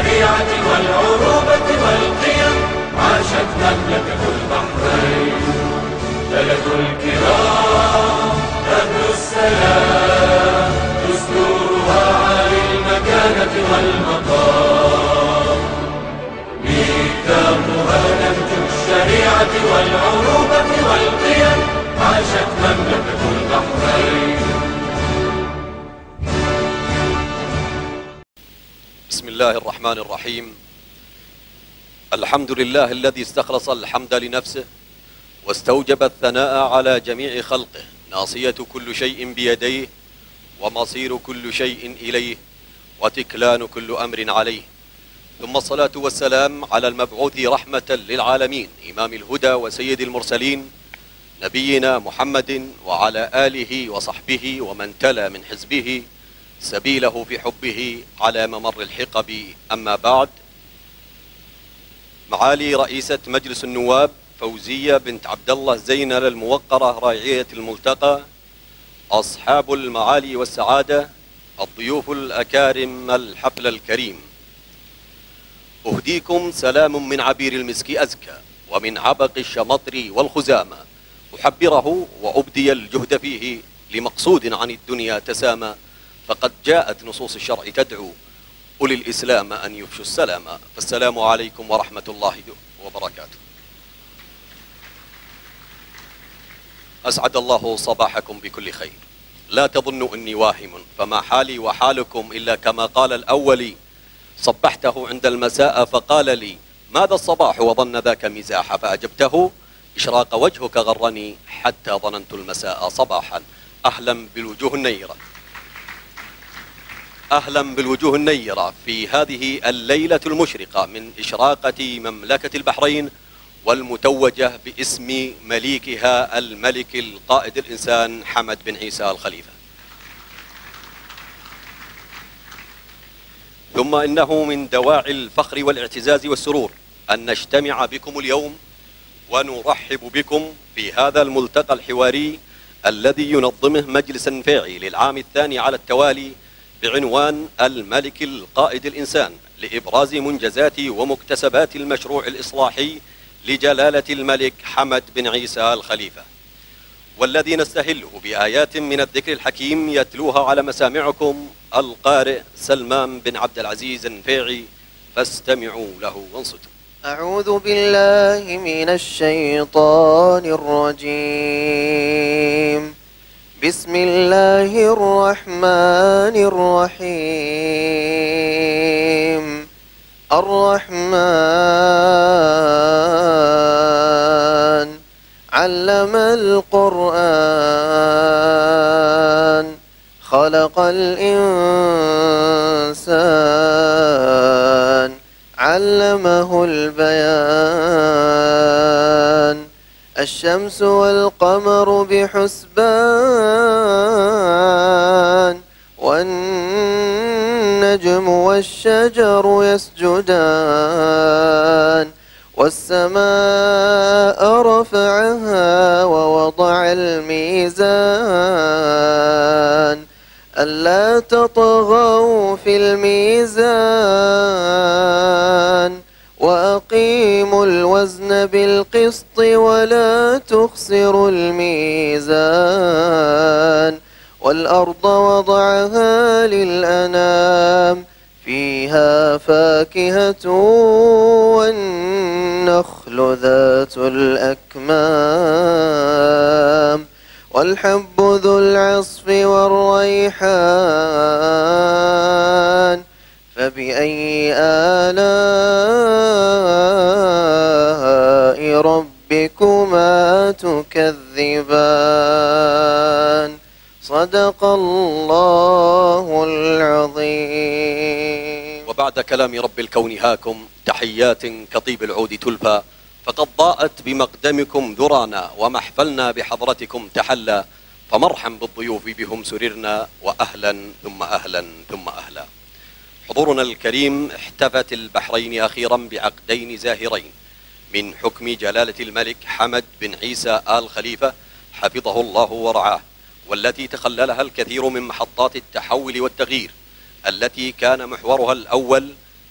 الشريعة والعروبة والقيم عاشت مملكة البحرين. بلد الكرام أهل السلام دستورها عالي المكانة والمقام. ميثاقها نهج الشريعة والعروبة والقيم عاشت مملكة البحرين. بسم الله الرحمن الرحيم. الحمد لله الذي استخلص الحمد لنفسه واستوجب الثناء على جميع خلقه. ناصية كل شيء بيديه ومصير كل شيء إليه وتكلان كل أمر عليه. ثم الصلاة والسلام على المبعوث رحمة للعالمين إمام الهدى وسيد المرسلين نبينا محمد وعلى آله وصحبه ومن تلا من حزبه سبيله في حبه على ممر الحقب. أما بعد، معالي رئيسة مجلس النواب فوزية بنت عبد الله زينل الموقرة راعية الملتقى، أصحاب المعالي والسعادة، الضيوف الأكارم، الحفل الكريم، أهديكم سلام من عبير المسك أزكى ومن عبق الشمطر والخزامى، أحبره وأبدي الجهد فيه لمقصود عن الدنيا تسامى. فقد جاءت نصوص الشرع تدعو أولي الإسلام أن يفشوا السلام. فالسلام عليكم ورحمة الله وبركاته. أسعد الله صباحكم بكل خير. لا تظنوا أني واهم، فما حالي وحالكم إلا كما قال الأول. صبحته عند المساء فقال لي ماذا الصباح وظن ذاك مزاح، فأجبته إشراق وجهك غرني حتى ظننت المساء صباحا. أهلا بالوجوه النيرة، أهلا بالوجوه النيرة في هذه الليلة المشرقة من إشراقة مملكة البحرين والمتوجة باسم مليكها الملك القائد الإنسان حمد بن عيسى الخليفة. ثم إنه من دواعي الفخر والاعتزاز والسرور أن نجتمع بكم اليوم ونرحب بكم في هذا الملتقى الحواري الذي ينظمه مجلس فاعي للعام الثاني على التوالي بعنوان الملك القائد الإنسان، لإبراز منجزات ومكتسبات المشروع الإصلاحي لجلالة الملك حمد بن عيسى الخليفة، والذي نستهله بآيات من الذكر الحكيم يتلوها على مسامعكم القارئ سلمان بن عبد العزيز النفيعي، فاستمعوا له وانصتوا. أعوذ بالله من الشيطان الرجيم. بسم الله الرحمن الرحيم. الرحمن علم القرآن خلق الإنسان علمه البيان. الشمس والقمر بحسبان والنجم والشجر يسجدان. والسماء رفعها ووضع الميزان ألا تطغوا في الميزان وأقيموا الوزن بالقسط ولا تخسروا الميزان. والأرض وضعها للأنام فيها فاكهة والنخل ذات الأكمام والحب ذو العصف والريحان. فبأي آلاء ربكما تكذبان. صدق الله العظيم. وبعد كلام رب الكون هاكم تحيات كطيب العود تلفى، فقد ضاءت بمقدمكم ذرانا ومحفلنا بحضرتكم تحلى. فمرحا بالضيوف بهم سررنا وأهلا ثم أهلا ثم أهلا. حضورنا الكريم، احتفت البحرين أخيرا بعقدين زاهرين من حكم جلالة الملك حمد بن عيسى آل خليفة حفظه الله ورعاه، والتي تخللها الكثير من محطات التحول والتغيير، التي كان محورها الأول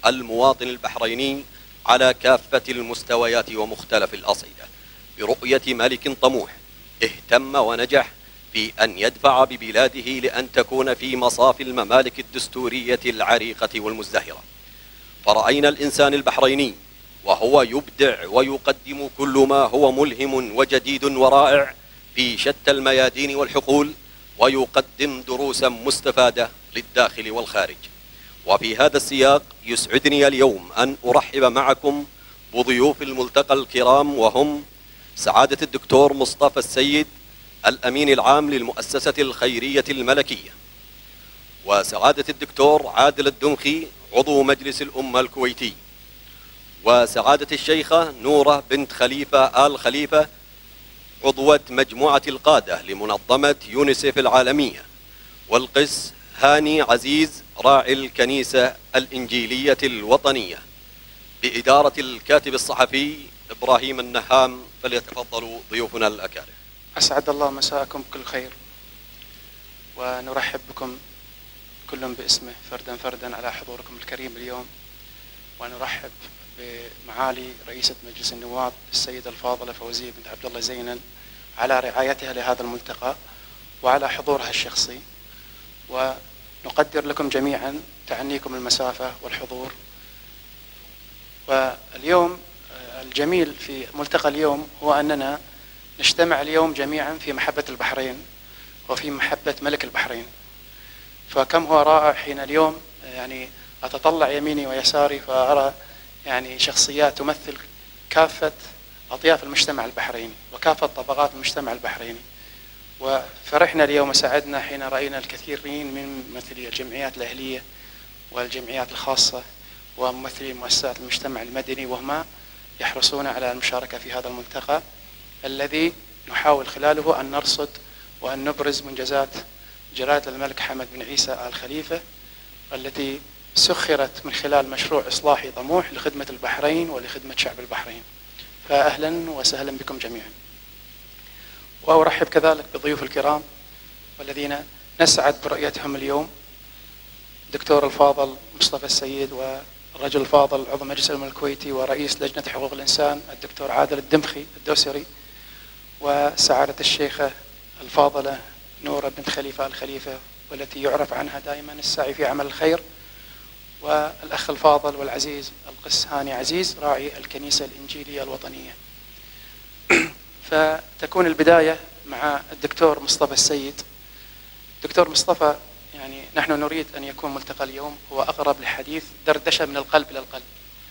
المواطن البحريني على كافة المستويات ومختلف الأصعدة برؤية ملك طموح اهتم ونجح في أن يدفع ببلاده لأن تكون في مصاف الممالك الدستورية العريقة والمزدهرة. فرأينا الإنسان البحريني وهو يبدع ويقدم كل ما هو ملهم وجديد ورائع في شتى الميادين والحقول، ويقدم دروسا مستفادة للداخل والخارج. وفي هذا السياق يسعدني اليوم أن أرحب معكم بضيوف الملتقى الكرام، وهم سعادة الدكتور مصطفى السيد الأمين العام للمؤسسة الخيرية الملكية، وسعادة الدكتور عادل الدمخي عضو مجلس الأمة الكويتي، وسعادة الشيخة نورة بنت خليفة آل خليفة عضوة مجموعة القادة لمنظمة يونيسيف العالمية، والقس هاني عزيز راعي الكنيسة الإنجيلية الوطنية، بإدارة الكاتب الصحفي إبراهيم النهام. فليتفضلوا ضيوفنا الأكارم. أسعد الله مساءكم بكل خير، ونرحب بكم كل باسمه فردا فردا على حضوركم الكريم اليوم، ونرحب بمعالي رئيسة مجلس النواب السيدة الفاضلة فوزية بنت عبد الله زينل على رعايتها لهذا الملتقى وعلى حضورها الشخصي، ونقدر لكم جميعا تعنيكم المسافة والحضور. واليوم الجميل في ملتقى اليوم هو أننا نجتمع اليوم جميعا في محبة البحرين وفي محبة ملك البحرين. فكم هو رائع حين اليوم يعني أتطلع يميني ويساري فأرى يعني شخصيات تمثل كافة أطياف المجتمع البحريني وكافة طبقات المجتمع البحريني. وفرحنا اليوم وسعدنا حين رأينا الكثيرين من ممثلي الجمعيات الأهلية والجمعيات الخاصة وممثلي مؤسسات المجتمع المدني، وهم يحرصون على المشاركة في هذا الملتقى الذي نحاول خلاله أن نرصد وأن نبرز منجزات جلالة الملك حمد بن عيسى آل خليفة التي سخرت من خلال مشروع إصلاحي طموح لخدمة البحرين ولخدمة شعب البحرين. فأهلا وسهلا بكم جميعا. وأرحب كذلك بالضيوف الكرام والذين نسعد برؤيتهم اليوم، الدكتور الفاضل مصطفى السيد، والرجل الفاضل عضو مجلس الأمة الكويتي ورئيس لجنة حقوق الإنسان الدكتور عادل الدمخي الدوسري، وسعادة الشيخة الفاضلة نورة بنت خليفة آل خليفة والتي يعرف عنها دائما السعي في عمل الخير، والأخ الفاضل والعزيز القس هاني عزيز راعي الكنيسة الإنجيلية الوطنية. فتكون البداية مع الدكتور مصطفى السيد. دكتور مصطفى، يعني نحن نريد أن يكون ملتقى اليوم هو أقرب لحديث دردشة من القلب إلى القلب.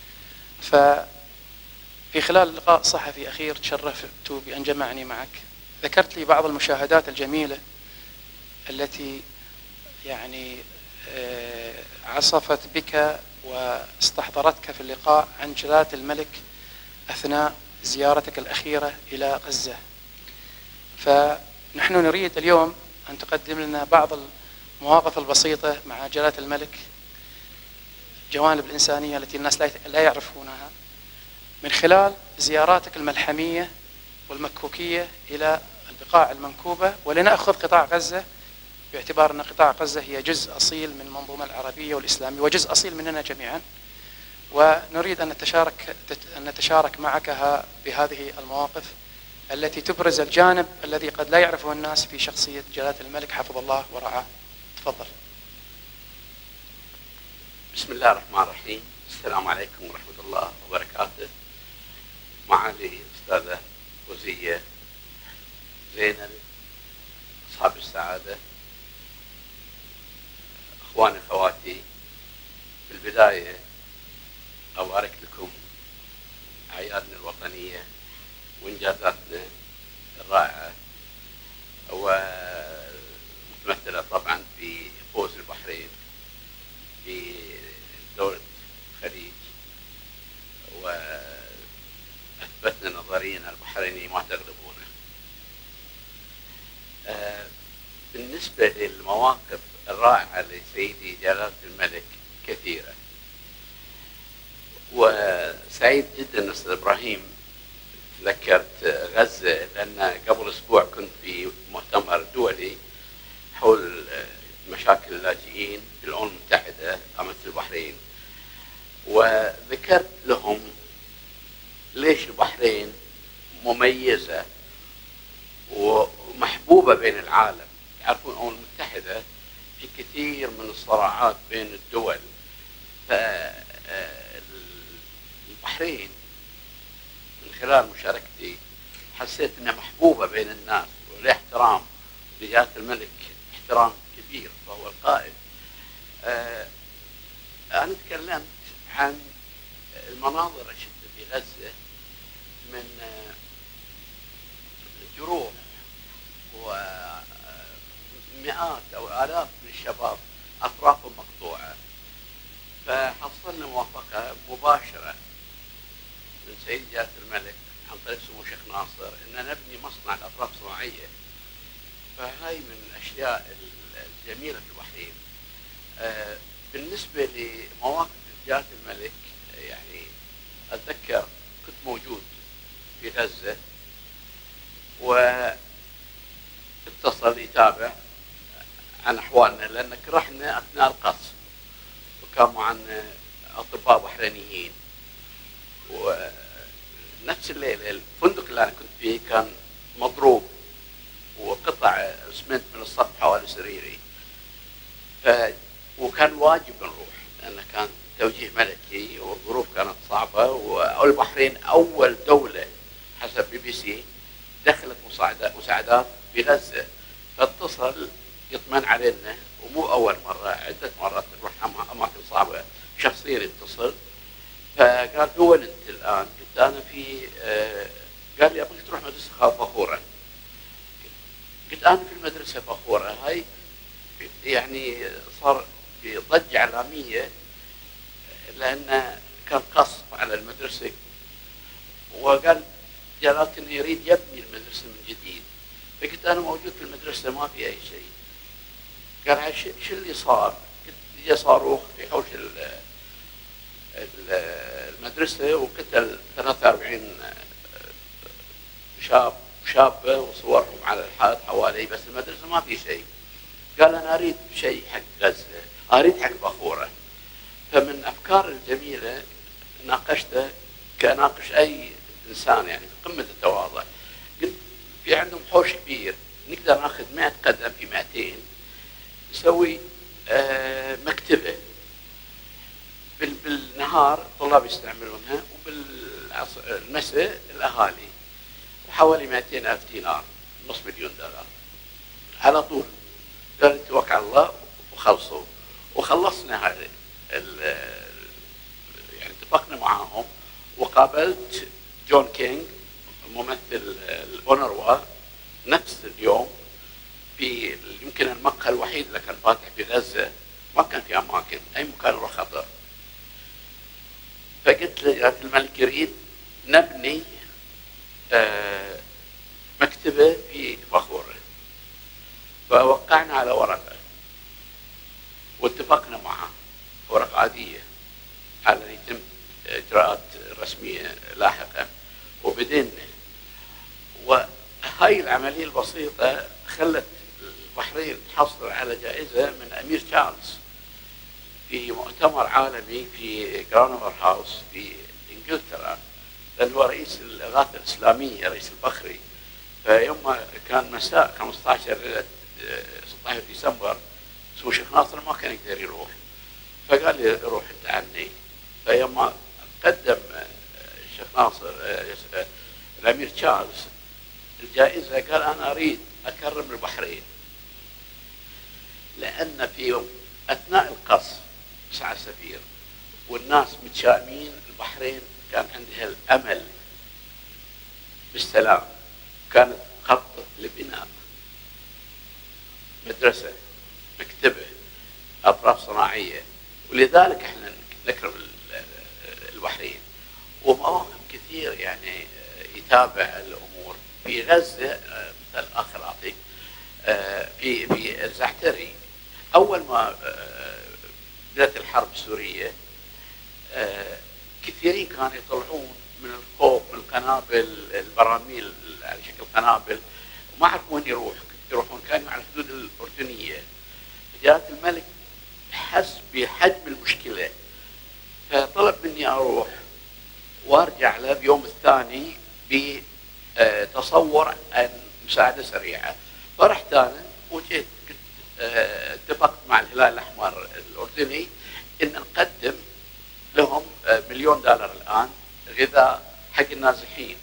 ففي خلال لقاء صحفي أخير تشرفت بأن جمعني معك، ذكرت لي بعض المشاهدات الجميلة التي يعني عصفت بك واستحضرتك في اللقاء عن جلالة الملك أثناء زيارتك الأخيرة إلى غزة. فنحن نريد اليوم أن تقدم لنا بعض المواقف البسيطة مع جلالة الملك، جوانب الإنسانية التي الناس لا يعرفونها من خلال زياراتك الملحمية والمكوكية إلى البقاع المنكوبة، ولنأخذ قطاع غزة باعتبار أن قطاع غزة هي جزء أصيل من المنظومة العربية والإسلامية وجزء أصيل مننا جميعا، ونريد أن نتشارك معك بهذه المواقف التي تبرز الجانب الذي قد لا يعرفه الناس في شخصية جلالة الملك حفظ الله ورعاه. تفضل. بسم الله الرحمن الرحيم. السلام عليكم ورحمة الله وبركاته. معالي أستاذة فوزية زينل، أصحاب السعادة، أخواني أخواتي، في البداية أبارك لكم أعيادنا الوطنية وإنجازاتنا الرائعة، ومتمثلة طبعا في فوز البحرين في دورة الخليج، وأثبتنا نظريا البحريني ما تغلبونه. بالنسبة للمواقف الرائعة لسيدي جلالة الملك كثيرة، وسعيد جدا أستاذ إبراهيم ذكرت غزة، لأن قبل أسبوع كنت في مؤتمر دولي حول مشاكل اللاجئين في الأمم المتحدة، قامت البحرين، وذكرت لهم ليش البحرين مميزة ومحبوبة بين العالم. يعرفون الأمم المتحدة في كثير من الصراعات بين الدول، فالبحرين من خلال مشاركتي حسيت انها محبوبة بين الناس ولها احترام. لجلالة الملك احترام كبير، فهو القائد. أنا تكلمت عن المناظر الشدة في غزة من جروح ومئات أو آلاف من الشباب أطرافهم مقطوعة. فحصلنا موافقة مباشرة من سيد جلالة الملك عن طريق سمو الشيخ ناصر أن نبني مصنع لأطراف صناعية. فهاي من الأشياء الجميلة في البحرين. بالنسبة لمواقف جلالة الملك، يعني أتذكر كنت موجود في غزة واتصل يتابع عن أحوالنا، لأن رحنا أثناء القصف وكان معنا أطباء بحرينيين. ونفس الليلة الفندق اللي أنا كنت فيه كان مضروب وقطع اسمنت من السطح حوالي سريري. وكان واجب نروح لأنه كان توجيه ملكي والظروف كانت صعبة. والبحرين أول دولة حسب BBC دخلت مساعدات بغزة، فاتصل يطمن علينا. ومو أول مرة، عدة مرات نروح أماكن صعبة شخصيا يتصل. فقال له وين أنت الآن؟ قلت أنا في قال لي أبغيك تروح مدرسة فخورة. قلت أنا في المدرسة فخورة. هاي يعني صار في ضجة إعلامية لأن كان قصف على المدرسة. وقال جلالة إنه يريد يبني المدرسة من جديد. فقلت أنا موجود في المدرسة ما في أي شيء. قال شو اللي صار؟ قلت جاء صاروخ في حوش المدرسة وقتل 43 شابة وصورهم على الحائط حوالي، بس المدرسة ما في شيء. قال أنا أريد شيء حق غزة، أريد حق فخورة. فمن أفكار الجميلة ناقشته كناقش أي إنسان، يعني في قمة التواضع. قلت في عندهم حوش كبير نقدر ناخذ 100 قدم في 200 نسوي مكتبة. بالنهار الطلاب يستعملونها وبالمساء الأهالي. وحوالي 200,000 دينار، نص مليون دولار على طول. قال توكل على الله وخلصوا. وخلصنا هذا يعني اتفقنا معاهم. وقابلت جون كينج ممثل الأونروا نفس اليوم في يمكن المقهى الوحيد اللي كان فاتح في غزة، ما كان في أماكن، أي مكان له خطر. فقلت لجلالة الملك يريد نبني مكتبة في فخورة. فوقعنا على ورقة واتفقنا معه، ورقة عادية، على أن يتم إجراءات رسمية لاحقا. وبدينا. وهاي العملية البسيطة خلت البحرين تحصل على جائزة من أمير تشارلز في مؤتمر عالمي في جرانوفر هاوس في إنجلترا، لأنه هو رئيس الإغاثة الإسلامية، رئيس البخري. فيوم كان مساء 15 ليلة 16 ديسمبر سمو الشيخ ناصر ما كان يقدر يروح، فقال لي روح انت عني. فيوم قدم الشيخ ناصر الامير تشارلز الجائزه قال انا اريد اكرم البحرين، لان في اثناء القصف سعى السفير والناس متشائمين، البحرين كان عندها الامل بالسلام، كانت خطط لبناء مدرسة، مكتبة، أطراف صناعية. ولذلك احنا نكرم البحرين. ومواقف كثير يعني يتابع الأمور في غزة. مثل آخر أعطيك في الزعتري أول ما بدأت الحرب السورية كثيرين كانوا يطلعون من الخوف من القنابل، البراميل على شكل قنابل، وما عرفوا وين يروحون، كانوا على الحدود الأردنية. جلالة الملك حس بحجم المشكلة، فطلب مني اروح وارجع له بيوم الثاني بتصور عن مساعده سريعه. فرحت انا وجيت اتفقت مع الهلال الاحمر الاردني ان نقدم لهم $1 مليون الان غذاء حق النازحين.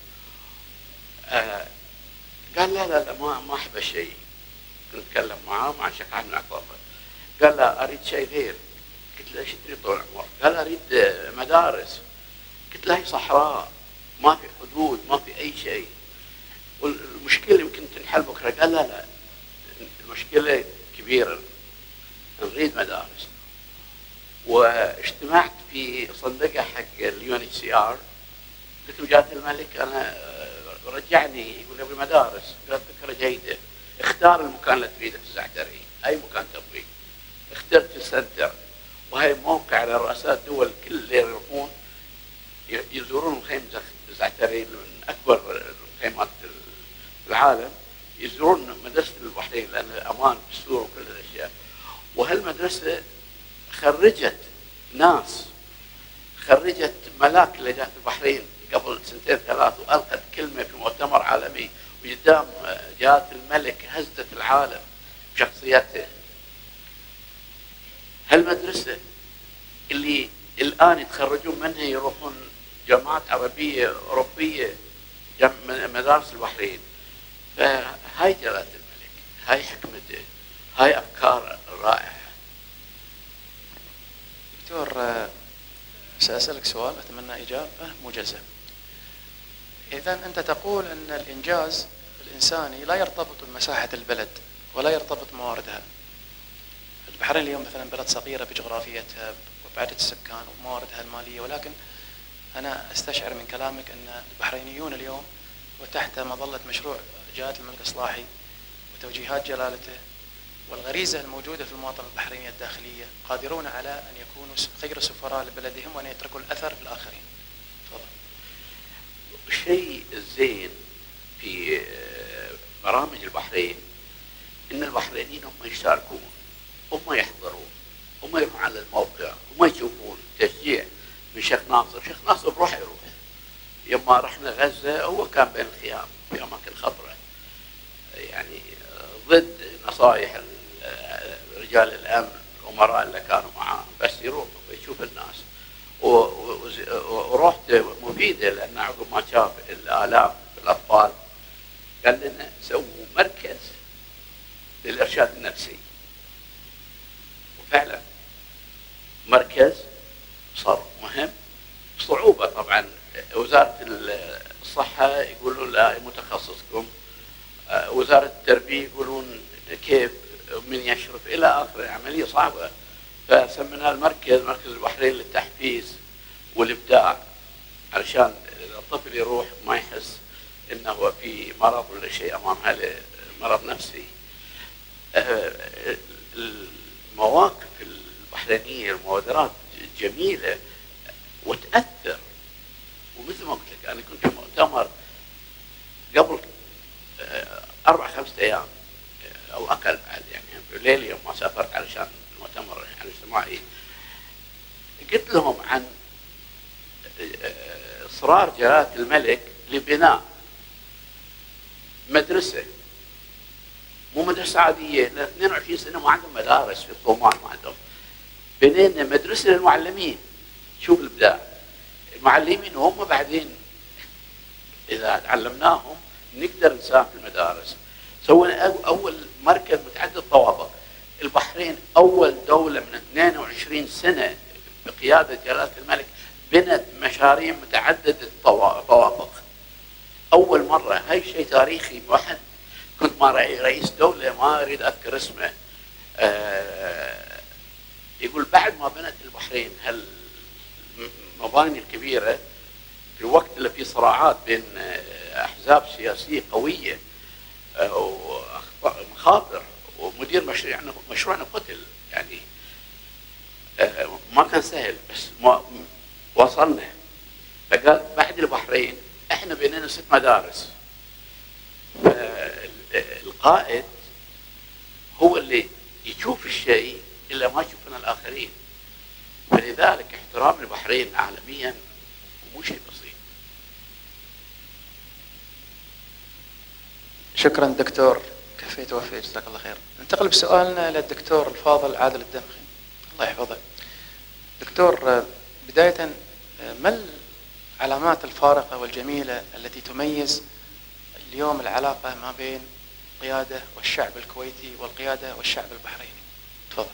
قال لا ما احب الشيء. كنت اتكلم معاه مع شيخ احمد عطافه. قال لا اريد شيء غير. قلت له ايش تريد طول العمر؟ قال اريد مدارس. قلت له هي صحراء ما في حدود ما في اي شيء والمشكله يمكن تنحل بكره. قال لا المشكله كبيره نريد مدارس. واجتمعت في صندوقه حق الUNHCR. قلت له جلاله الملك انا رجعني يقول ابي مدارس. قلت فكره جيده. اختار المكان اللي تريده في الزعتري اي مكان تبغي. اخترت السنتر وهي موقع لرؤساء الدول كل اللي يروحون يزورون خيمة الزعتري من اكبر الخيمات في العالم. يزورون مدرسه البحرين لان امان دستور وكل الاشياء. وهالمدرسه خرجت ناس خرجت ملاك اللي جات البحرين قبل 2-3 والقت كلمه في مؤتمر عالمي وقدام جلاله الملك هزت العالم بشخصيته. هالمدرسه اللي الان يتخرجون منها يروحون جامعات عربيه اوروبيه مدارس البحرين. فهاي جلاله الملك هاي حكمته هاي افكار رائعه. دكتور سأسألك سؤال أتمنى إجابة موجزة. إذا أنت تقول أن الإنجاز الإنساني لا يرتبط بمساحة البلد ولا يرتبط بمواردها. البحرين اليوم مثلا بلد صغيرة بجغرافيتها وبعدد السكان ومواردها المالية، ولكن أنا أستشعر من كلامك أن البحرينيون اليوم وتحت مظلة مشروع جلالة الملك إصلاحي وتوجيهات جلالته والغريزة الموجودة في المواطن البحرينية الداخلية قادرون على أن يكونوا خير سفراء لبلدهم وأن يتركوا الأثر في الآخرين. تفضل. الشيء الزين في برامج البحرين إن البحرينيين هم يشاركون، هم يحضرون، هم يروحون على الموقع، هم يشوفون تشجيع من شيخ ناصر. شيخ ناصر بروح يروح. يوم رحنا غزة هو كان بين الخيام في أماكن خطرة، يعني ضد نصائح رجال الامن الامراء اللي كانوا معاه، بس يروح ويشوف الناس. ورحت مفيده لان عقب ما شاف الالام في الاطفال قال لنا سووا مركز للارشاد النفسي. وفعلا مركز صار مهم. صعوبه طبعا وزاره الصحه يقولون لا متخصصكم، وزاره التربيه يقولون كيف من يشرف الى اخره. عمليه صعبه. فسميناه المركز مركز البحرين للتحفيز والابداع علشان الطفل يروح ما يحس انه في مرض ولا شيء امام مرض نفسي. المواقف البحرينيه المبادرات جميله وتاثر. ومثل ما قلت لك انا كنت في مؤتمر قبل 4-5 ايام او اقل بعد، يعني في ليله يوم ما سافرت علشان المؤتمر الاجتماعي. قلت لهم عن اصرار جلاله الملك لبناء مدرسه، مو مدرسه عاديه، لان 22 سنه ما عندهم مدارس في الصومال، ما عندهم. بنينا مدرسه للمعلمين. شوف الابداع. المعلمين هم بعدين اذا علمناهم نقدر نساهم في المدارس. سوينا اول مركز متعدد طوابق. البحرين اول دوله من 22 سنه بقياده جلاله الملك بنت مشاريع متعدده الطوابق. اول مره. هاي شيء تاريخي. واحد كنت مع رئيس دوله ما اريد اذكر اسمه يقول بعد ما بنت البحرين هالمباني الكبيره في الوقت اللي فيه صراعات بين احزاب سياسيه قويه ومخاطر ومدير مشروعنا قتل، يعني ما كان سهل بس ما وصلنا. فقال بعد البحرين احنا بنينا 6 مدارس. القائد هو اللي يشوف الشيء اللي ما يشوفنا الاخرين. فلذلك احترام البحرين عالميا مو شيء بسيط. شكرا دكتور، كفيت ووفيت، جزاك الله خير. ننتقل بسؤالنا للدكتور الفاضل عادل الدمخي، الله يحفظه. دكتور، بداية ما العلامات الفارقة والجميلة التي تميز اليوم العلاقة ما بين القيادة والشعب الكويتي والقيادة والشعب البحريني؟ تفضل.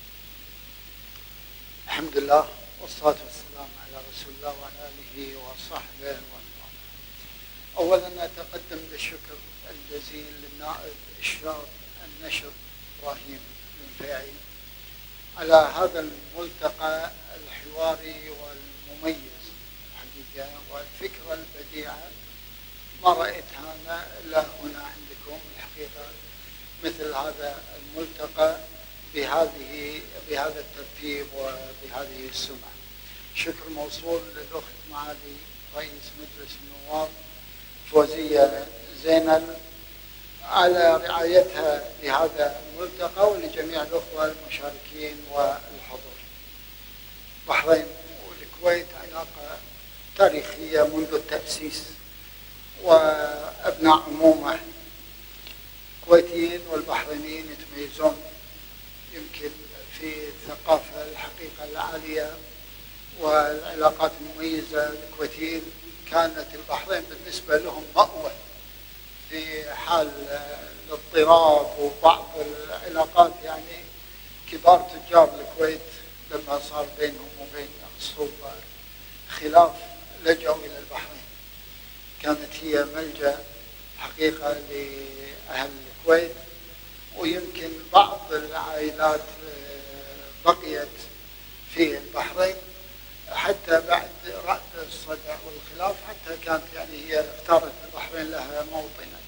الحمد لله والصلاة والسلام على رسول الله وعلى آله وصحبه ومن. أولا أتقدم بالشكر الجزيل للنائب الشاب النشر إبراهيم المنفعي على هذا الملتقى الحواري والمميز حقيقة، والفكرة البديعة ما رأيتها أنا إلا هنا عندكم الحقيقة، مثل هذا الملتقى بهذا الترتيب وبهذه السمعة. شكر موصول للأخت معالي رئيس مجلس النواب فوزية زينل على رعايتها لهذا الملتقى، ولجميع الأخوة المشاركين والحضور. البحرين والكويت علاقة تاريخية منذ التأسيس، وأبناء عمومة الكويتيين والبحرينيين يتميزون يمكن في الثقافة الحقيقة العالية والعلاقات المميزة. الكويتيين كانت البحرين بالنسبة لهم مأوى في حال الاضطراب وبعض العلاقات، يعني كبار تجار الكويت لما صار بينهم وبين السلطة خلاف لجأوا إلى البحرين. كانت هي ملجأ حقيقة لأهل الكويت، ويمكن بعض العائلات بقيت في البحرين حتى بعد رأس الصدع والخلاف، حتى كانت يعني هي اختارت البحرين لها موطنا.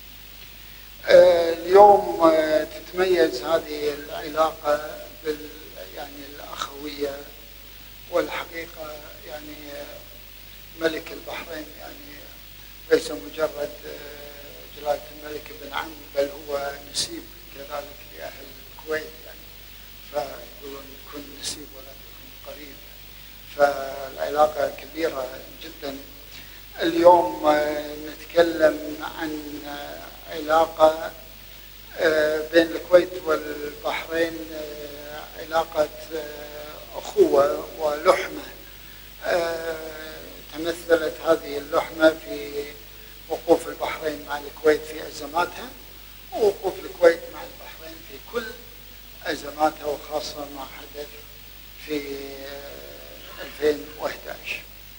اليوم تتميز هذه العلاقة يعني الأخوية، والحقيقة يعني ملك البحرين يعني ليس مجرد جلالة الملك ابن عم، بل هو نسيب كذلك لأهل الكويت، يعني فيقولون كن نسيب ولا تكن قريب، فالعلاقة كبيرة جدا. اليوم نتكلم عن علاقة بين الكويت والبحرين، علاقة أخوة ولحمة. تمثلت هذه اللحمة في وقوف البحرين مع الكويت في أزماتها، ووقوف الكويت مع البحرين في كل أزماتها، وخاصة ما حدث في 2011.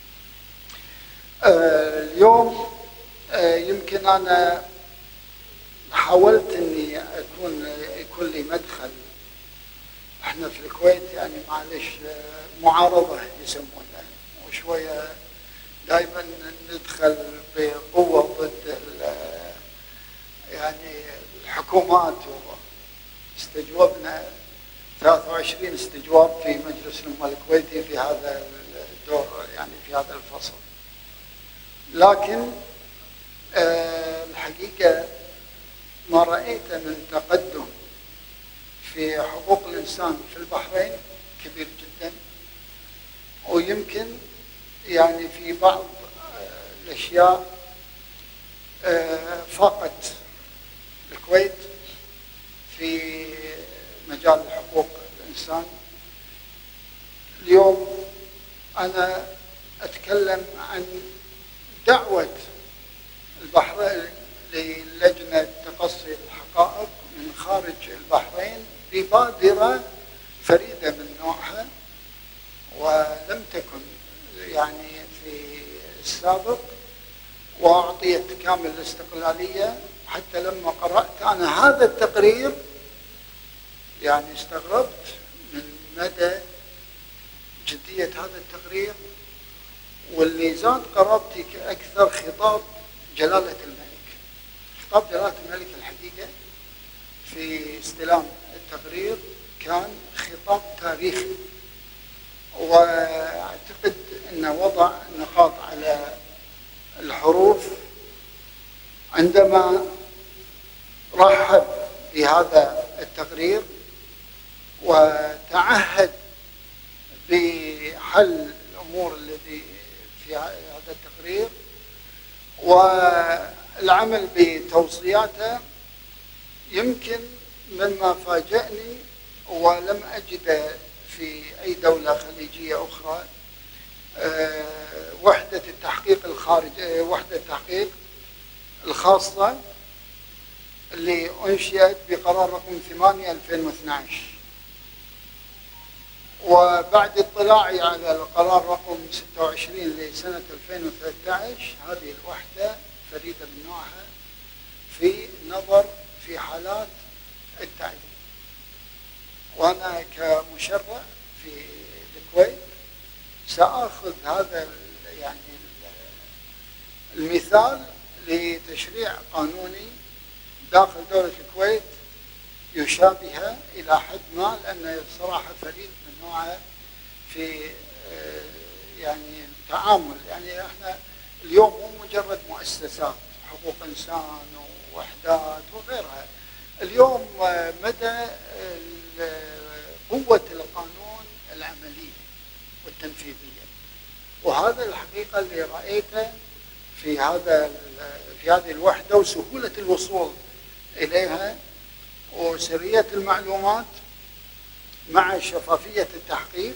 اليوم يمكن أنا حاولت أني يكون لي مدخل. احنا في الكويت يعني معلش معارضة يسمونها، وشوية دائما ندخل بقوة ضد يعني الحكومات، واستجوبنا 23 استجواب في مجلس الأمة الكويتي في هذا الدور، يعني في هذا الفصل. لكن الحقيقة ما رأيت من تقدم في حقوق الإنسان في البحرين كبير جدا، ويمكن يعني في بعض الأشياء فاقت الكويت في مجال حقوق الإنسان. اليوم أنا أتكلم عن دعوة البحرين للجنة تقصي الحقائق من خارج البحرين ببادرة فريدة من نوعها، ولم تكن يعني في السابق، وأعطيت كامل الاستقلالية. حتى لما قرأت أنا هذا التقرير يعني استغربت من مدى جدية هذا التقرير، واللي زاد قرابتي أكثر خطاب جلالة الملك. خطاب جلالة الملك الحقيقة في استلام التقرير كان خطاب تاريخي، وأعتقد أنه وضع نقاط على الحروف عندما رحب بهذا التقرير، وتعهد بحل الأمور التي في هذا التقرير والعمل بتوصياته. يمكن مما فاجأني ولم أجده في أي دولة خليجية أخرى وحدة التحقيق وحدة التحقيق الخاصة اللي أنشئت بقرار رقم 8/2012. وبعد اطلاعي على القرار رقم 26 لسنة 2013 هذه الوحدة فريدة من نوعها في النظر في حالات التعديل. وأنا كمشرع في الكويت سأخذ هذا يعني المثال لتشريع قانوني داخل دولة الكويت يشابه إلى حد ما، لأنه صراحة فريد من نوعه في يعني التعامل. يعني احنا اليوم مو مجرد مؤسسات حقوق إنسان ووحدات وغيرها، اليوم مدى قوة القانون العملية والتنفيذية، وهذا الحقيقة اللي رأيته في هذه الوحدة، وسهولة الوصول إليها وسرية المعلومات مع شفافية التحقيق.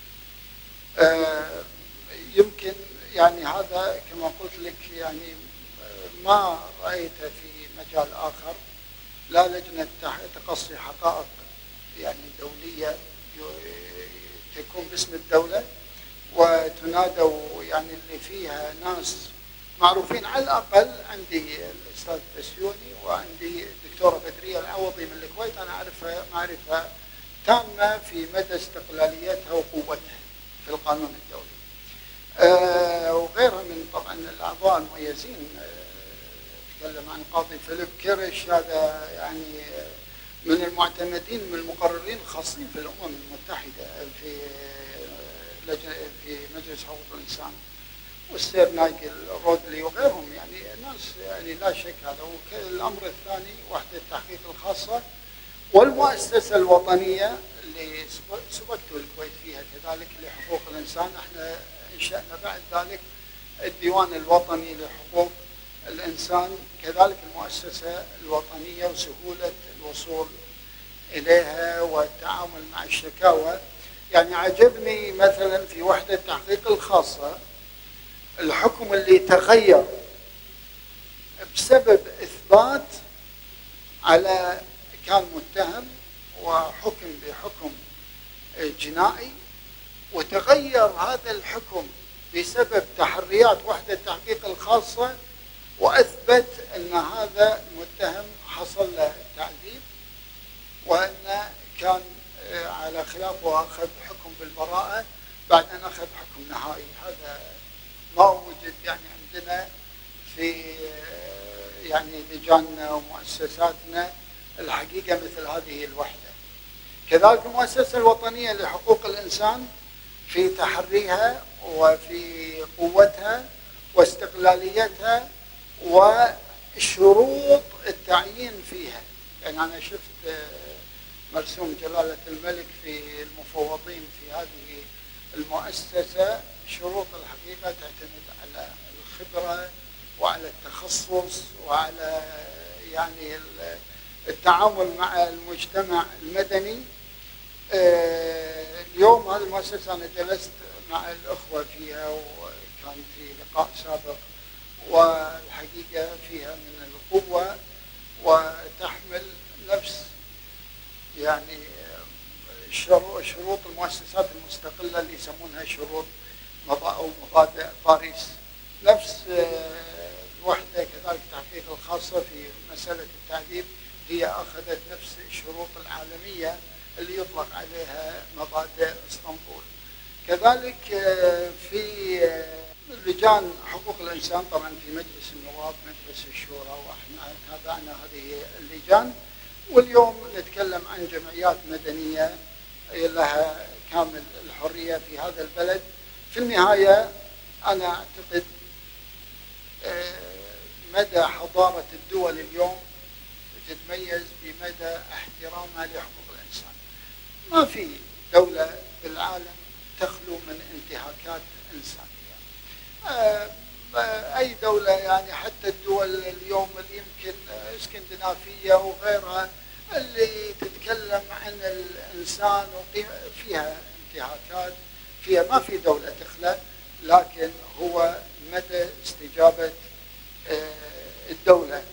يمكن يعني هذا كما قلت لك يعني ما رأيته في مجال آخر، لا لجنة تقصي حقائق يعني دولية تكون باسم الدولة وتنادوا يعني اللي فيها ناس معروفين. على الأقل عندي الأستاذ بسيوني وعندي الدكتورة بدرية العوضي من الكويت، أنا أعرفها معرفة تامة في مدى استقلاليتها وقوتها في القانون الدولي. وغيرها من طبعا الأعضاء المميزين. تكلم عن قاضي فيليب كيرش، هذا يعني من المعتمدين من المقررين الخاصين في الأمم المتحدة في مجلس حقوق الإنسان، والسير نايجل رودلي وغيرهم، يعني ناس يعني لا شك. هذا الأمر الثاني وحدة التحقيق الخاصة والمؤسسة الوطنية اللي سبقت الكويت فيها كذلك لحقوق الإنسان. احنا انشأنا بعد ذلك الديوان الوطني لحقوق الإنسان، كذلك المؤسسة الوطنية وسهولة الوصول إليها والتعامل مع الشكاوى. يعني عجبني مثلا في وحدة التحقيق الخاصة الحكم اللي تغير بسبب إثبات على كان متهم وحكم بحكم جنائي، وتغير هذا الحكم بسبب تحريات وحدة التحقيق الخاصة، وأثبت أن هذا المتهم حصل له تعذيب وأنه كان على خلافه وأخذ حكم بالبراءة بعد أن أخذ حكم نهائي. هذا ما وجد يعني عندنا في يعني لجاننا ومؤسساتنا الحقيقة مثل هذه الوحدة. كذلك المؤسسة الوطنية لحقوق الإنسان في تحريها وفي قوتها واستقلاليتها وشروط التعيين فيها. يعني أنا شفت مرسوم جلالة الملك في المفوضين في هذه المؤسسة، شروط الحقيقة تعتمد على الخبرة وعلى التخصص وعلى يعني التعامل مع المجتمع المدني. اليوم هذه المؤسسة أنا جلست مع الأخوة فيها وكان في لقاء سابق، والحقيقة فيها من القوة وتحمل نفس يعني شروط المؤسسات المستقلة اللي يسمونها شروط أو مبادئ باريس. نفس الوحدة كذلك التحقيق الخاصة في مسألة التعذيب هي أخذت نفس الشروط العالمية اللي يطلق عليها مبادئ اسطنبول. كذلك في لجان حقوق الإنسان طبعا في مجلس النواب مجلس الشورى، وإحنا تابعنا هذه اللجان. واليوم نتكلم عن جمعيات مدنية لها كامل الحرية في هذا البلد. في النهاية أنا أعتقد مدى حضارة الدول اليوم تتميز بمدى احترامها لحقوق الإنسان. ما في دولة في العالم تخلو من انتهاكات إنسانية. أي دولة يعني حتى الدول اليوم اللي يمكن اسكندنافية وغيرها اللي تتكلم عن الإنسان فيها انتهاكات، فيها ما في دولة تخلى، لكن هو مدى استجابة الدولة.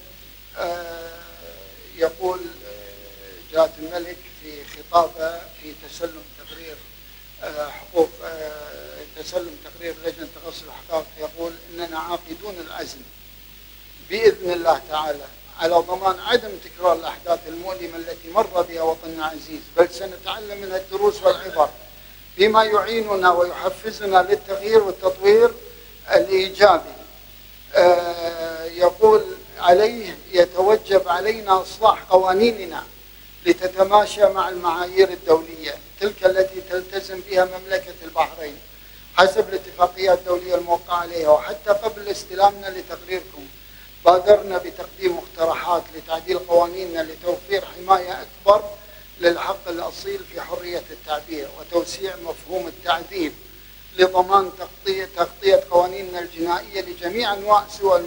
يقول جلالة الملك في خطابه في تسلم تقرير حقوق تسلم تقرير لجنة تغصب الحقائق، يقول إننا عاقدون العزم بإذن الله تعالى على ضمان عدم تكرار الأحداث المؤلمة التي مر بها وطننا العزيز، بل سنتعلم منها الدروس والعبر بما يعيننا ويحفزنا للتغيير والتطوير الإيجابي. يقول عليه يتوجب علينا إصلاح قوانيننا لتتماشى مع المعايير الدولية تلك التي تلتزم بها مملكة البحرين حسب الاتفاقيات الدولية الموقعة عليها. وحتى قبل استلامنا لتقريركم بادرنا بتقديم مقترحات لتعديل قوانيننا لتوفير حماية أكبر للحق الأصيل في حرية التعبير وتوسيع مفهوم التعذيب لضمان تغطية قوانيننا الجنائية لجميع أنواع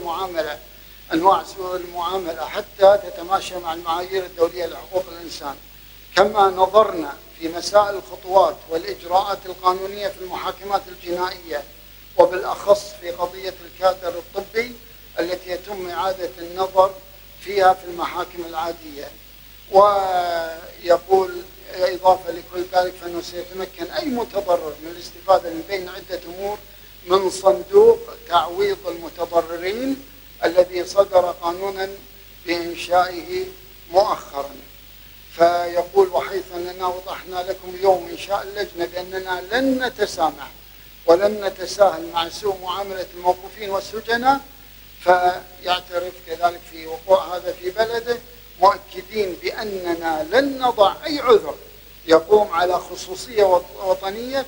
سوء المعاملة حتى تتماشى مع المعايير الدولية لحقوق الإنسان. كما نظرنا في مسائل الخطوات والإجراءات القانونية في المحاكمات الجنائية، وبالأخص في قضية الكادر الطبي التي يتم إعادة النظر فيها في المحاكم العادية. ويقول إضافة لكل ذلك فإنه سيتمكن أي متضرر من الاستفادة من بين عدة أمور من صندوق تعويض المتضررين الذي صدر قانونا بإنشائه مؤخرا. فيقول وحيث أننا وضحنا لكم اليوم إنشاء اللجنة بأننا لن نتسامح ولن نتساهل مع سوء معاملة الموقوفين والسجناء، فيعترف كذلك في وقوع هذا في بلده، مؤكدين بأننا لن نضع أي عذر يقوم على خصوصية وطنية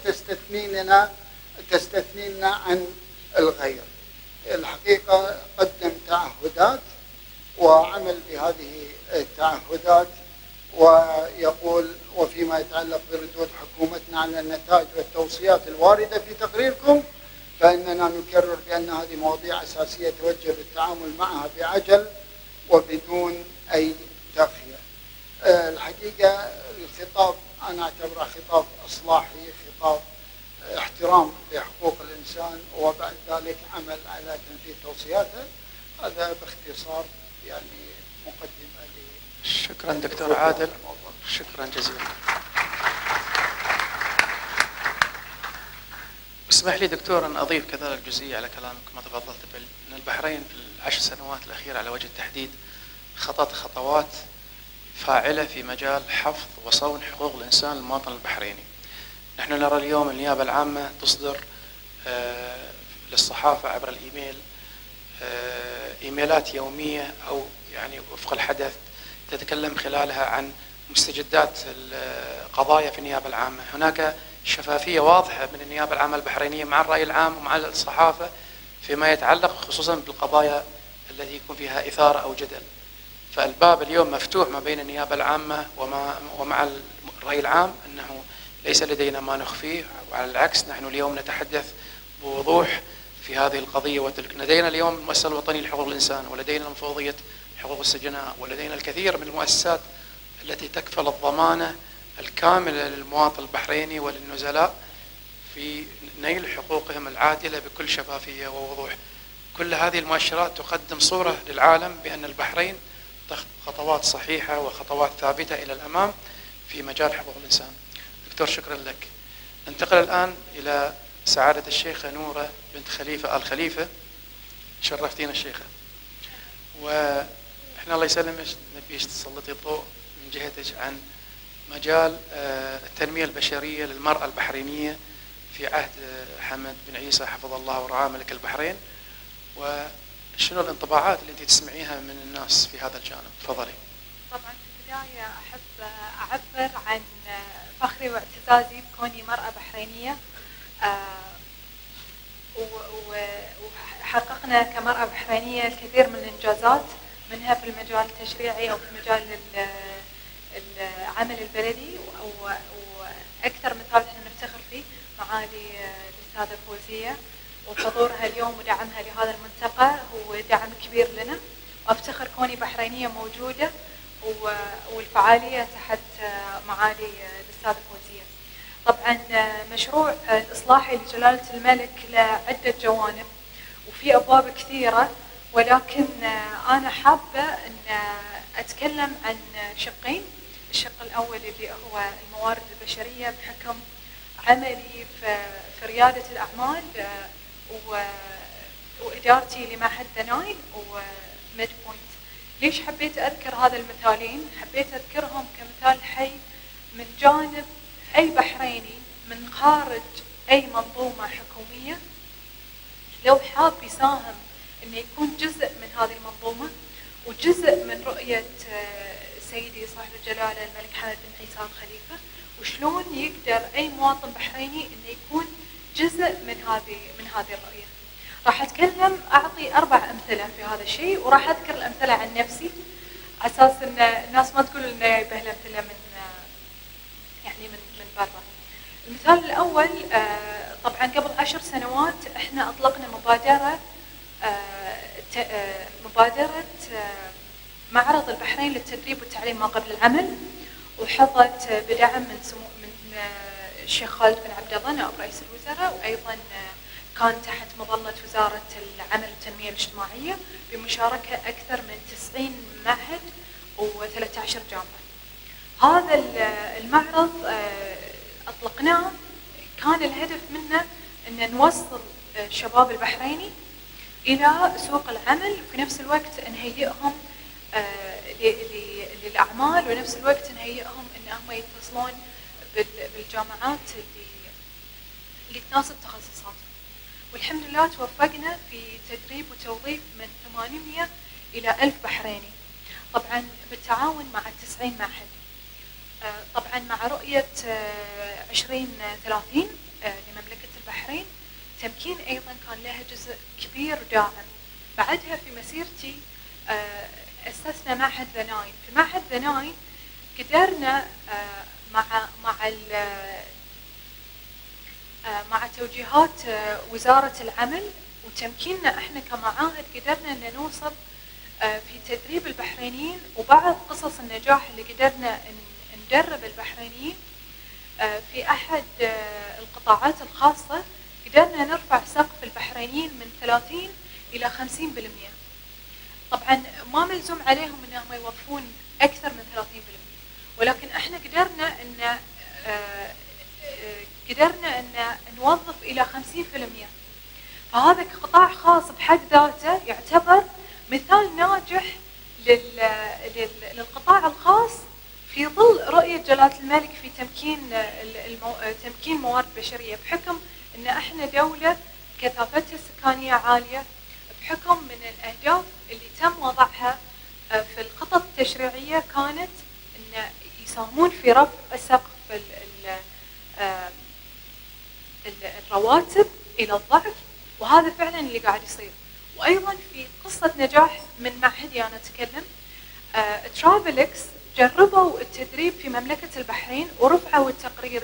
تستثنينا عن الغير. الحقيقة قدم تعهدات وعمل بهذه التعهدات، ويقول وفيما يتعلق بردود حكومتنا على النتائج والتوصيات الواردة في تقريركم فإننا نكرر بأن هذه مواضيع أساسية توجب التعامل معها بعجل وبدون أي تأخير. الحقيقة الخطاب أنا أعتبره خطاب إصلاحي، خطاب احترام لحقوق الإنسان، وبعد ذلك عمل على تنفيذ توصياته. هذا باختصار يعني مقدمة لي. شكرا دكتور عادل، شكرا جزيلا. اسمح لي دكتور أن أضيف كذلك جزئية على كلامك كما تفضلت أن البحرين في ال10 سنوات الأخيرة على وجه التحديد خطت خطوات فاعلة في مجال حفظ وصون حقوق الإنسان للمواطن البحريني. نحن نرى اليوم النيابة العامة تصدر للصحافة عبر الإيميل إيميلات يومية أو يعني وفق الحدث تتكلم خلالها عن مستجدات القضايا في النيابة العامة. هناك شفافية واضحة من النيابة العامة البحرينية مع الرأي العام ومع الصحافة فيما يتعلق خصوصا بالقضايا التي يكون فيها إثارة أو جدل. فالباب اليوم مفتوح ما بين النيابة العامة ومع الرأي العام، أنه ليس لدينا ما نخفيه، وعلى العكس نحن اليوم نتحدث بوضوح في هذه القضية وتلك. لدينا اليوم المؤسسة الوطنية لحقوق الإنسان، ولدينا مفوضية حقوق السجناء، ولدينا الكثير من المؤسسات التي تكفل الضمانة الكاملة للمواطن البحريني وللنزلاء في نيل حقوقهم العادلة بكل شفافية ووضوح. كل هذه المؤشرات تقدم صورة للعالم بأن البحرين تخطو خطوات صحيحة وخطوات ثابتة إلى الأمام في مجال حقوق الإنسان. دكتور شكرا لك. ننتقل الآن إلى سعادة الشيخة نورة بنت خليفة آل خليفة. شرفتينا الشيخة، وإحنا الله يسلمك نبيش تسلطي الضوء من جهتك عن مجال التنمية البشرية للمرأة البحرينية في عهد حمد بن عيسى حفظ الله ورعاه ملك البحرين، وشنو الانطباعات اللي انت تسمعيها من الناس في هذا الجانب؟ تفضلي. طبعا في البداية أحب أعبر عن فخري واعتزازي بكوني مرأة بحرينية، وحققنا كمرأة بحرينية الكثير من الإنجازات، منها في المجال التشريعي أو في مجال العمل البلدي، وأكثر مثال احنا نفتخر فيه معالي الأستاذة فوزية، وحضورها اليوم ودعمها لهذا الملتقى هو دعم كبير لنا، وأفتخر كوني بحرينية موجودة والفعالية تحت معالي الأستاذة فوزية. طبعا مشروع الإصلاحي لجلالة الملك له عدة جوانب وفي أبواب كثيرة، ولكن أنا حابة أن أتكلم عن شقين. الشق الأول اللي هو الموارد البشرية بحكم عملي في ريادة الأعمال وإدارتي لمعهد ذا نايل وميد بوينت. ليش حبيت أذكر هذا المثالين؟ حبيت أذكرهم كمثال حي من جانب أي بحريني من خارج أي منظومة حكومية لو حاب يساهم أنه يكون جزء من هذه المنظومة وجزء من رؤية سيدي صاحب الجلالة الملك حمد بن عيسى الخليفة، وشلون يقدر أي مواطن بحريني أنه يكون جزء من هذه الرؤية. راح أتكلم أعطي 4 أمثلة في هذا الشيء، وراح أذكر الأمثلة عن نفسي على أساس أن الناس ما تقول أن جايبه الأمثلة من برا. المثال الأول طبعا قبل 10 سنوات احنا أطلقنا مبادرة معرض البحرين للتدريب والتعليم ما قبل العمل، وحظت بدعم من الشيخ خالد بن عبد الله نائب رئيس الوزراء، وأيضا كان تحت مظلة وزارة العمل والتنمية الاجتماعية بمشاركة أكثر من 90 معهد و13 جامعة. هذا المعرض أطلقناه كان الهدف منه أن نوصل الشباب البحريني إلى سوق العمل، وفي نفس الوقت نهيئهم للأعمال، ونفس الوقت نهيئهم أنهم يتصلون بالجامعات اللي تناسب تخصصاتهم. والحمد لله توفقنا في تدريب وتوظيف من 800 إلى 1000 بحريني، طبعا بالتعاون مع 90 معهد. طبعا مع رؤية 2030 لمملكة البحرين تمكين أيضا كان لها جزء كبير داعم. بعدها في مسيرتي أسسنا معهد ذا نايل. في معهد ذا نايل قدرنا مع توجيهات وزارة العمل وتمكيننا احنا كمعاهد قدرنا ان نوصل في تدريب البحرينيين، وبعض قصص النجاح اللي قدرنا ندرب البحرينيين في احد القطاعات الخاصة قدرنا نرفع سقف البحرينيين من 30 إلى 50%. طبعا ما ملزوم عليهم انهم يوظفون اكثر من 30%، ولكن احنا قدرنا ان نوظف الى 50%. فهذا كقطاع خاص بحد ذاته يعتبر مثال ناجح للقطاع الخاص في ظل رؤية جلالة الملك في تمكين موارد بشرية، بحكم ان احنا دولة كثافتها السكانية عالية، بحكم من الاهداف اللي تم وضعها في الخطط التشريعية كانت ان يساهمون في رفع سقف الرواتب الى الضعف، وهذا فعلا اللي قاعد يصير. وايضا في قصة نجاح من معهدي انا اتكلم، ترافلكس جربوا التدريب في مملكة البحرين ورفعوا التقرير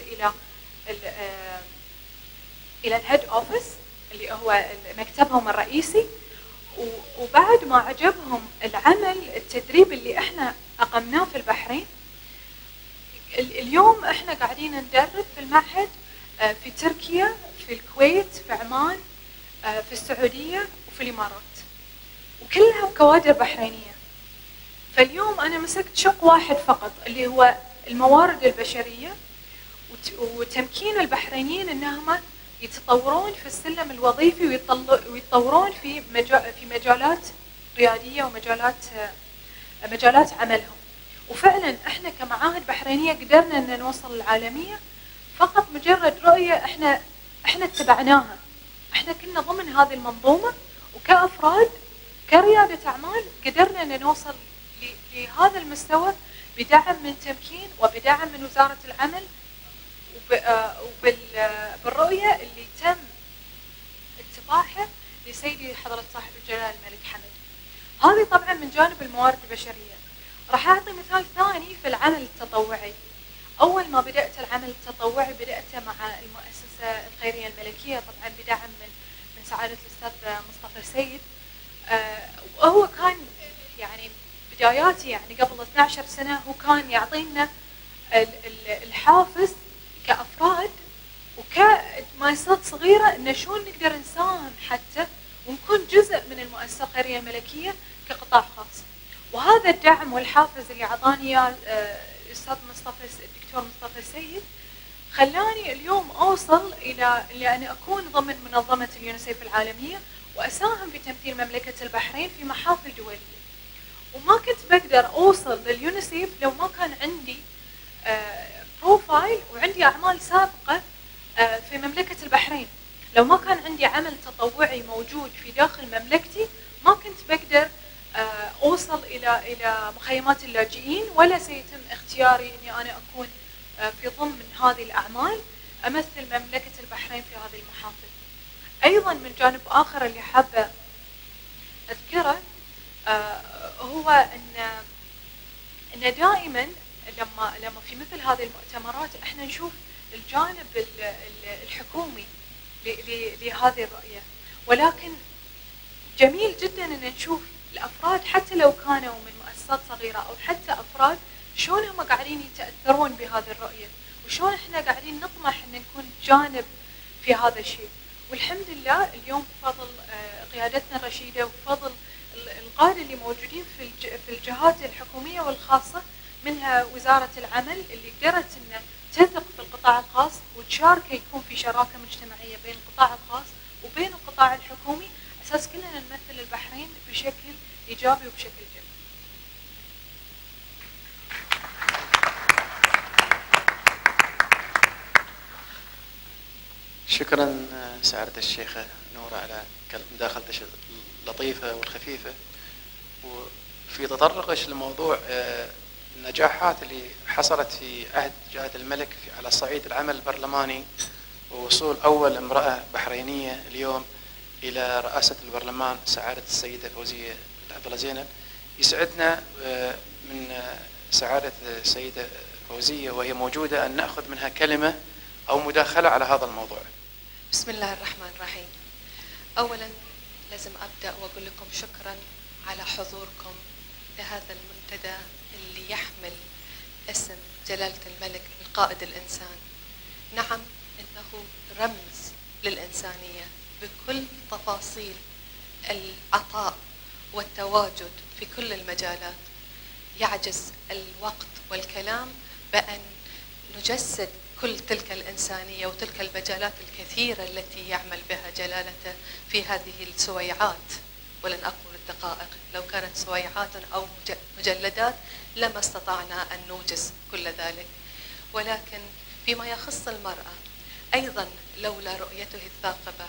الى الهيد اوفيس اللي هو مكتبهم الرئيسي، وبعد ما عجبهم العمل التدريب اللي احنا اقمناه في البحرين، اليوم احنا قاعدين ندرب في المعهد في تركيا، في الكويت، في عمان، في السعودية وفي الامارات، وكلها كوادر بحرينية. فاليوم انا مسكت شق واحد فقط اللي هو الموارد البشرية وتمكين البحرينيين انهم يتطورون في السلم الوظيفي ويتطورون في مجالات ريادية ومجالات عملهم. وفعلا احنا كمعاهد بحرينية قدرنا ان نوصل للعالمية فقط مجرد رؤية احنا اتبعناها. احنا كنا ضمن هذه المنظومة، وكأفراد كريادة اعمال قدرنا ان نوصل لهذا المستوى بدعم من تمكين وبدعم من وزارة العمل وبالرؤية اللي تم اتباعها لسيدي حضرة صاحب الجلالة الملك حمد. هذه طبعا من جانب الموارد البشرية. راح أعطي مثال ثاني في العمل التطوعي. أول ما بدأت العمل التطوعي بدأته مع المؤسسة الخيرية الملكية، طبعا بدعم من سعادة الأستاذ مصطفى سيد. وهو كان يعني بداياتي يعني قبل 12 سنة هو كان يعطينا الحافز كأفراد وكمؤسسات صغيرة إن شلون نقدر نساهم حتى ونكون جزء من المؤسسة الخيرية الملكية كقطاع خاص. وهذا الدعم والحافز اللي أعطاني إياه الأستاذ الدكتور مصطفى سيد خلاني اليوم أوصل إلى أن أكون ضمن منظمة اليونيسيف العالمية وأساهم بتمثيل مملكة البحرين في محافل دولية. وما كنت بقدر أوصل لليونيسيف لو ما كان عندي بروفايل وعندي أعمال سابقة في مملكة البحرين. لو ما كان عندي عمل تطوعي موجود في داخل مملكتي ما كنت بقدر أوصل إلى مخيمات اللاجئين، ولا سيتم اختياري أني أنا أكون في ضمن هذه الأعمال أمثل مملكة البحرين في هذه المحافل. أيضا من جانب آخر اللي حابة أذكره هو أن دائما لما في مثل هذه المؤتمرات احنا نشوف الجانب الحكومي لهذه الرؤية، ولكن جميل جدا أن نشوف الأفراد حتى لو كانوا من مؤسسات صغيرة أو حتى أفراد شلون هم قاعدين يتأثرون بهذه الرؤية وشلون احنا قاعدين نطمح أن نكون جانب في هذا الشيء. والحمد لله اليوم بفضل قيادتنا الرشيدة وبفضل القادة اللي موجودين في الجهات الحكومية والخاصة منها وزارة العمل اللي قدرت أن تثق في القطاع الخاص وتشاركه يكون في شراكة مجتمعية بين القطاع الخاص وبين القطاع الحكومي أساس كلنا نمثل البحرين بشكل إيجابي وبشكل جيد. شكرا سعادة الشيخة نورة على مداخلتك اللطيفة والخفيفة. وفي تطرقش لموضوع النجاحات اللي حصلت في عهد جلالة الملك على صعيد العمل البرلماني ووصول أول امرأة بحرينية اليوم إلى رئاسة البرلمان سعادة السيدة فوزية عبد الله زينب. يسعدنا من سعادة السيدة فوزية وهي موجودة أن نأخذ منها كلمة أو مداخلة على هذا الموضوع. بسم الله الرحمن الرحيم. أولا لازم أبدأ وأقول لكم شكرا على حضوركم لهذا المنتدى اللي يحمل اسم جلالة الملك القائد الإنسان. نعم إنه رمز للإنسانية بكل تفاصيل العطاء والتواجد في كل المجالات. يعجز الوقت والكلام بأن نجسد كل تلك الإنسانية وتلك المجالات الكثيرة التي يعمل بها جلالته في هذه السويعات، ولن أقول الدقائق، لو كانت سويعات أو مجلدات لما استطعنا أن نوجز كل ذلك. ولكن فيما يخص المرأة أيضا لولا رؤيته الثاقبة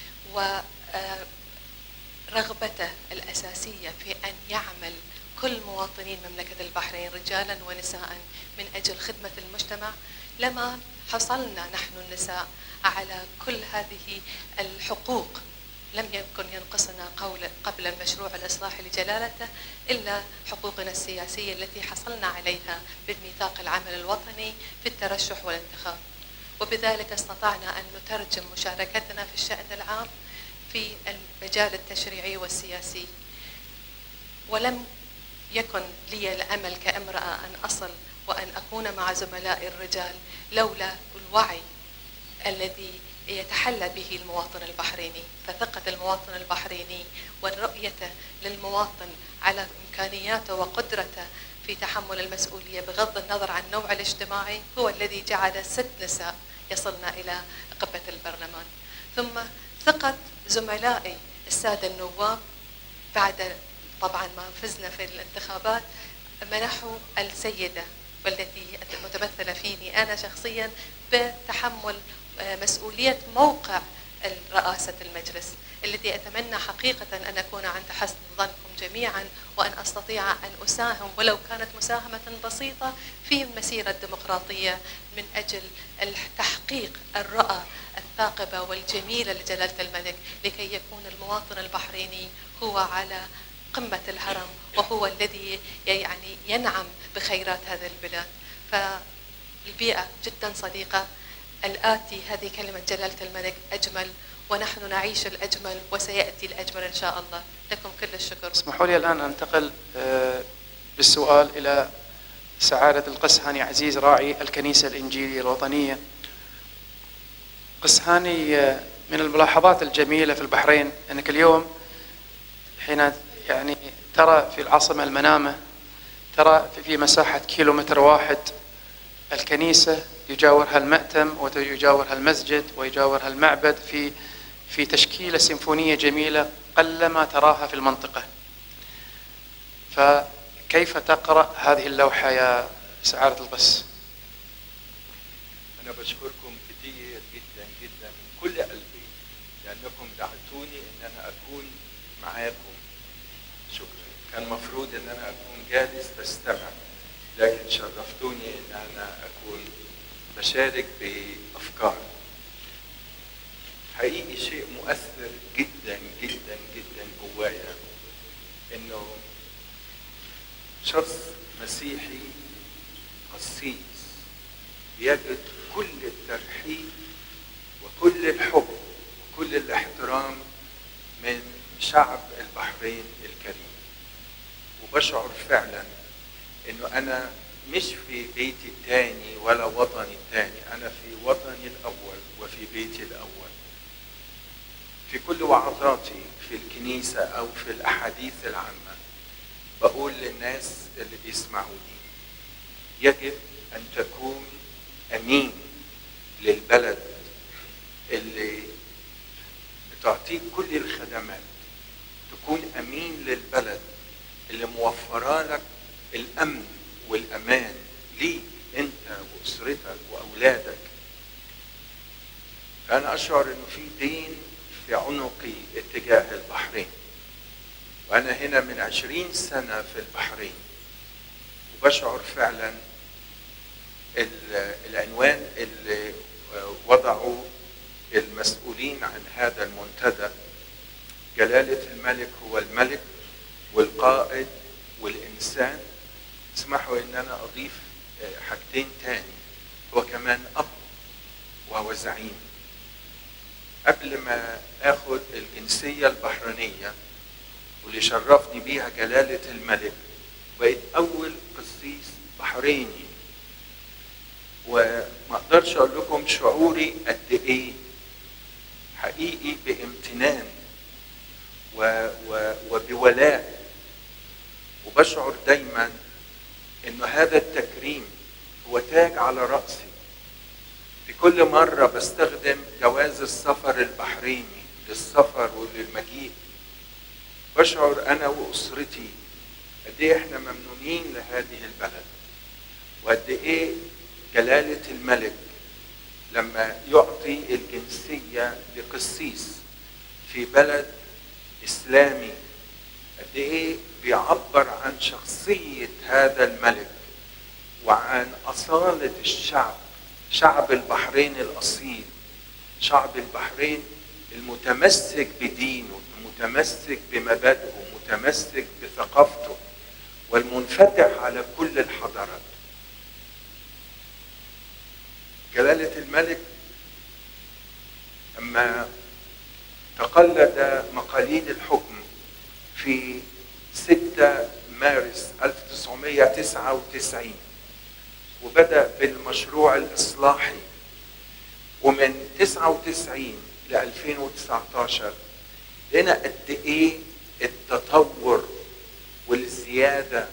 ورغبته الأساسية في أن يعمل كل مواطنين مملكة البحرين رجالا ونساء من أجل خدمة المجتمع لما حصلنا نحن النساء على كل هذه الحقوق. لم يكن ينقصنا قبل المشروع الإصلاحي لجلالته إلا حقوقنا السياسية التي حصلنا عليها بالميثاق العمل الوطني في الترشح والانتخاب، وبذلك استطعنا أن نترجم مشاركتنا في الشأن العام في المجال التشريعي والسياسي. ولم يكن لي الأمل كامرأة أن أصل وأن أكون مع زملائي الرجال لولا الوعي الذي يتحلى به المواطن البحريني. فثقة المواطن البحريني والرؤية للمواطن على إمكانياته وقدرته في تحمل المسؤولية بغض النظر عن النوع الاجتماعي هو الذي جعل 6 نساء يصلنا إلى قبة البرلمان. ثم ثقة زملائي السادة النواب بعد طبعا ما فزنا في الانتخابات منحوا السيدة والتي متمثلة فيني أنا شخصيا بتحمل مسؤولية موقع رئاسة المجلس، التي أتمنى حقيقة أن أكون عند حسن ظنكم جميعا وأن أستطيع أن أساهم ولو كانت مساهمة بسيطة في المسيرة الديمقراطية من أجل تحقيق الرؤى الثاقبة والجميلة لجلالة الملك، لكي يكون المواطن البحريني هو على قمة الهرم وهو الذي يعني ينعم بخيرات هذا البلاد. البيئة جدا صديقة. الآتي هذه كلمة جلالة الملك أجمل، ونحن نعيش الأجمل وسيأتي الأجمل إن شاء الله. لكم كل الشكر. اسمحوا لي الآن أنتقل بالسؤال إلى سعادة القس هاني عزيز راعي الكنيسة الإنجيلية الوطنية. قس هاني، من الملاحظات الجميلة في البحرين أنك اليوم حين يعني ترى في العاصمة المنامة، ترى في مساحة كيلومتر واحد الكنيسة يجاورها المأتم ويجاورها المسجد ويجاورها المعبد في تشكيلة سيمفونية جميلة قلما تراها في المنطقة. فكيف تقرأ هذه اللوحة يا سعادة القس؟ أنا بشكركم كثير جدا جدا من كل قلبي لأنكم دعتوني إن أنا أكون معاكم. شكرا. كان مفروض إن أنا أكون جالس بستمع، لكن شرفتوني إن أنا أكون بشارك بأفكار. حقيقي شيء مؤثر جدا جدا جدا جوايا إنه شخص مسيحي قسيس بيجد كل الترحيب وكل الحب وكل الاحترام من شعب البحرين الكريم. وبشعر فعلا انه انا مش في بيتي الثاني ولا وطني الثاني، انا في وطني الاول وفي بيتي الاول. في كل وعظاتي في الكنيسة او في الاحاديث العامة بقول للناس اللي بيسمعوني يجب ان تكون امين للبلد اللي بتعطيك كل الخدمات، تكون امين للبلد اللي موفره لك الامن والامان ليك انت واسرتك واولادك. فانا اشعر انه في دين في عنقي اتجاه البحرين، وانا هنا من 20 سنة في البحرين، وبشعر فعلا العنوان اللي وضعوا المسؤولين عن هذا المنتدى، جلالة الملك هو الملك والقائد والإنسان. اسمحوا ان انا اضيف حاجتين تاني، هو كمان اب وهو زعيم. قبل ما اخد الجنسية البحرينية واللي شرفني بيها جلالة الملك، بقيت اول قسيس بحريني، وما اقدرش اقول لكم شعوري قد ايه حقيقي بامتنان وبولاء. وبشعر دايما انه هذا التكريم هو تاج على رأسي. في كل مرة بستخدم جواز السفر البحريني للسفر وللمجيء، بشعر انا واسرتي قد ايه احنا ممنونين لهذه البلد، وقد ايه جلالة الملك لما يعطي الجنسية لقسيس في بلد اسلامي قد ايه بيعبر عن شخصية هذا الملك وعن أصالة الشعب، شعب البحرين الأصيل، شعب البحرين المتمسك بدينه، المتمسك بمبادئه، متمسك بثقافته، والمنفتح على كل الحضارات. جلالة الملك لما تقلد مقاليد الحكم في 6 مارس 1999 وبدأ بالمشروع الإصلاحي، ومن 99 ل 2019 لقينا قد ايه التطور والزيادة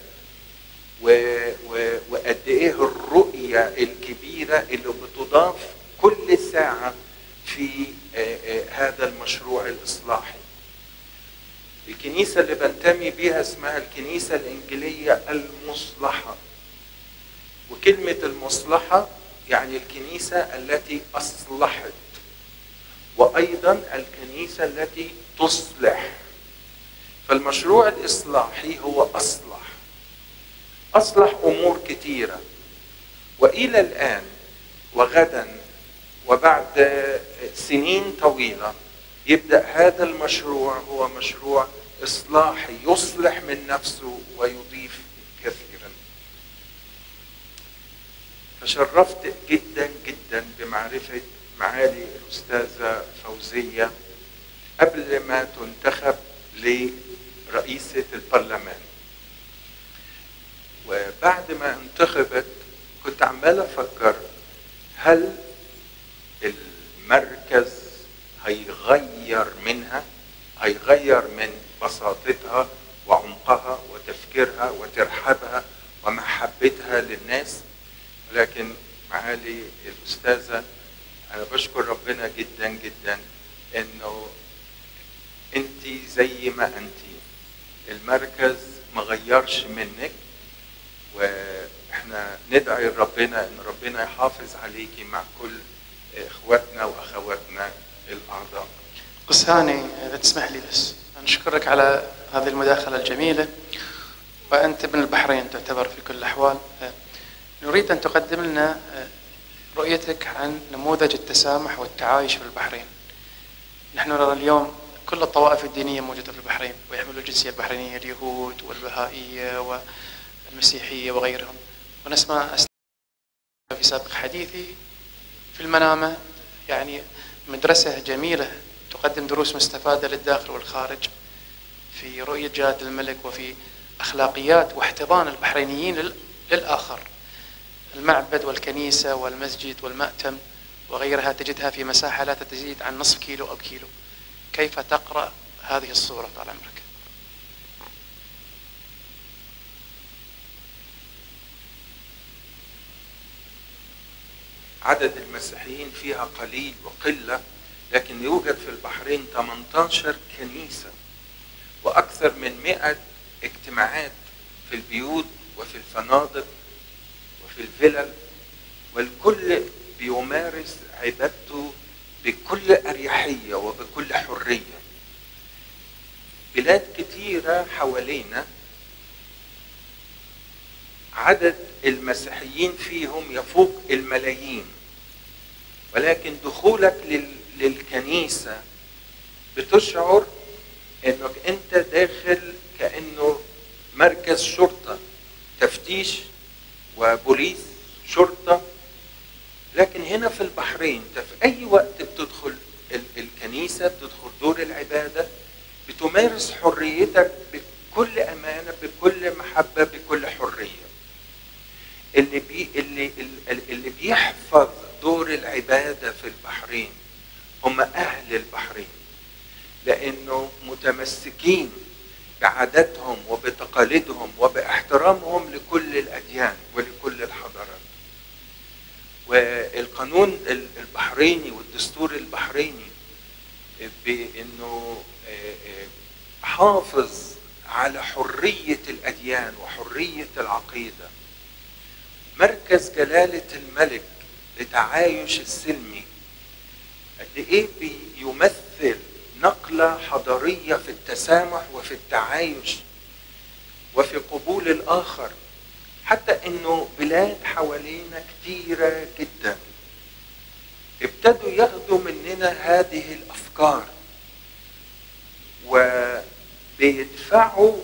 وقد ايه الرؤية الكبيرة اللي بتضاف كل ساعة في هذا المشروع الإصلاحي. الكنيسة اللي بنتمي بيها اسمها الكنيسة الإنجيلية المصلحة، وكلمة المصلحة يعني الكنيسة التي أصلحت، وأيضا الكنيسة التي تصلح. فالمشروع الإصلاحي هو أصلح أمور كثيرة، وإلى الآن وغدا وبعد سنين طويلة يبدأ هذا المشروع هو مشروع إصلاحي يصلح من نفسه ويضيف كثيرا. تشرفت جدا جدا بمعرفة معالي الأستاذة فوزية قبل ما تنتخب لرئيسة البرلمان. وبعد ما انتخبت كنت عمال أفكر هل المركز هيغير منها، هيغير من بساطتها وعمقها وتفكيرها وترحابها ومحبتها للناس. ولكن معالي الأستاذة أنا بشكر ربنا جدا جدا إنه أنت زي ما أنت، المركز ما غيرش منك، وإحنا ندعي ربنا إن ربنا يحافظ عليكي مع كل إخواتنا وأخواتنا الأعضاء. قس هاني إذا تسمح لي بس نشكرك على هذه المداخلة الجميلة، وأنت ابن البحرين تعتبر في كل الأحوال. نريد أن تقدم لنا رؤيتك عن نموذج التسامح والتعايش في البحرين. نحن نرى اليوم كل الطوائف الدينية موجودة في البحرين ويحملوا الجنسية البحرينية، اليهود والبهائية والمسيحية وغيرهم، ونسمع في سابق حديثي في المنامة يعني مدرسة جميلة تقدم دروس مستفادة للداخل والخارج في رؤية جلالة الملك وفي أخلاقيات واحتضان البحرينيين للآخر. المعبد والكنيسة والمسجد والمأتم وغيرها تجدها في مساحة لا تزيد عن نصف كيلو أو كيلو. كيف تقرأ هذه الصورة طال عمرك؟ عدد المسيحيين فيها قليل وقلة، لكن يوجد في البحرين 18 كنيسة وأكثر من 100 اجتماعات في البيوت وفي الفنادق وفي الفلل، والكل بيمارس عبادته بكل أريحية وبكل حرية. بلاد كتيرة حوالينا عدد المسيحيين فيهم يفوق الملايين، ولكن دخولك للكنيسة بتشعر انك انت داخل كأنه مركز شرطة، تفتيش وبوليس شرطة. لكن هنا في البحرين في اي وقت بتدخل الكنيسة، بتدخل دور العبادة، بتمارس حريتك بكل امانة، بكل محبة، بكل حرية. اللي بيحفظ دور العبادة في البحرين هم اهل البحرين، لانه متمسكين بعاداتهم وبتقاليدهم وباحترامهم لكل الاديان ولكل الحضارات. والقانون البحريني والدستور البحريني بانه حافظ على حرية الاديان وحرية العقيدة. مركز جلالة الملك لتعايش السلمي قد ايه بيمثل نقلة حضارية في التسامح وفي التعايش وفي قبول الآخر، حتى انه بلاد حوالينا كتيرة جدا ابتدوا ياخدوا مننا هذه الأفكار وبيدفعوا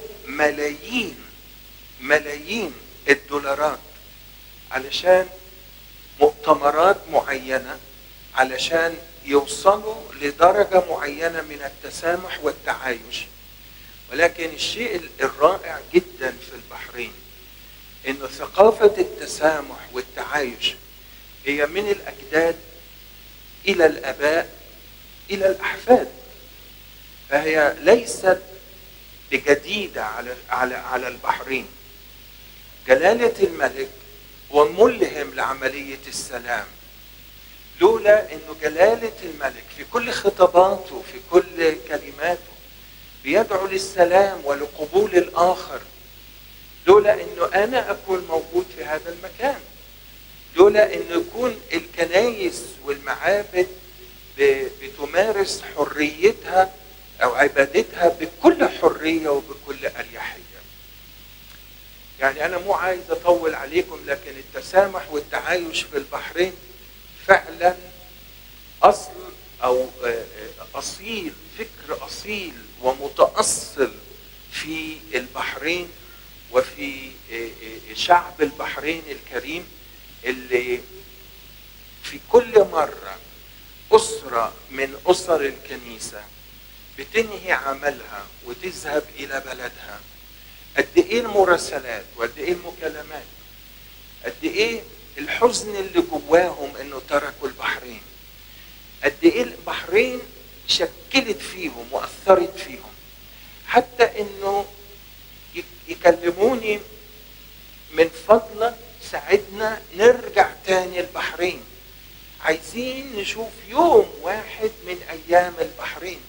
ملايين الدولارات علشان مؤتمرات معينة، علشان يوصلوا لدرجة معينة من التسامح والتعايش. ولكن الشيء الرائع جدا في البحرين إنه ثقافة التسامح والتعايش هي من الأجداد إلى الآباء إلى الأحفاد، فهي ليست بجديدة على البحرين. جلالة الملك وملهم لعملية السلام، لولا انه جلالة الملك في كل خطاباته في كل كلماته بيدعو للسلام ولقبول الآخر، لولا انه انا اكون موجود في هذا المكان، لولا انه يكون الكنايس والمعابد بتمارس حريتها او عبادتها بكل حرية وبكل اريحية. يعني انا مو عايز اطول عليكم، لكن التسامح والتعايش في البحرين فعلا اصل او اصيل، فكر اصيل ومتأصل في البحرين وفي شعب البحرين الكريم، اللي في كل مرة أسرة من أسر الكنيسة بتنهي عملها وتذهب إلى بلدها، قد إيه المراسلات وقد إيه المكالمات، قد إيه الحزن اللي جواهم إنه تركوا البحرين، قد إيه البحرين شكلت فيهم وأثرت فيهم، حتى إنه يكلموني من فضلك ساعدنا نرجع تاني البحرين، عايزين نشوف يوم واحد من أيام البحرين.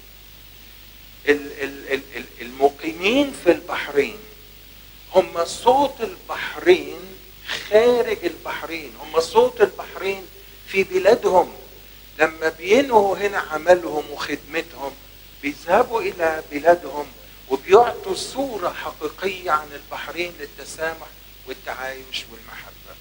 المقيمين في البحرين هم صوت البحرين خارج البحرين، هم صوت البحرين في بلادهم. لما بينهوا هنا عملهم وخدمتهم بيذهبوا إلى بلادهم وبيعطوا صورة حقيقية عن البحرين للتسامح والتعايش والمحبة.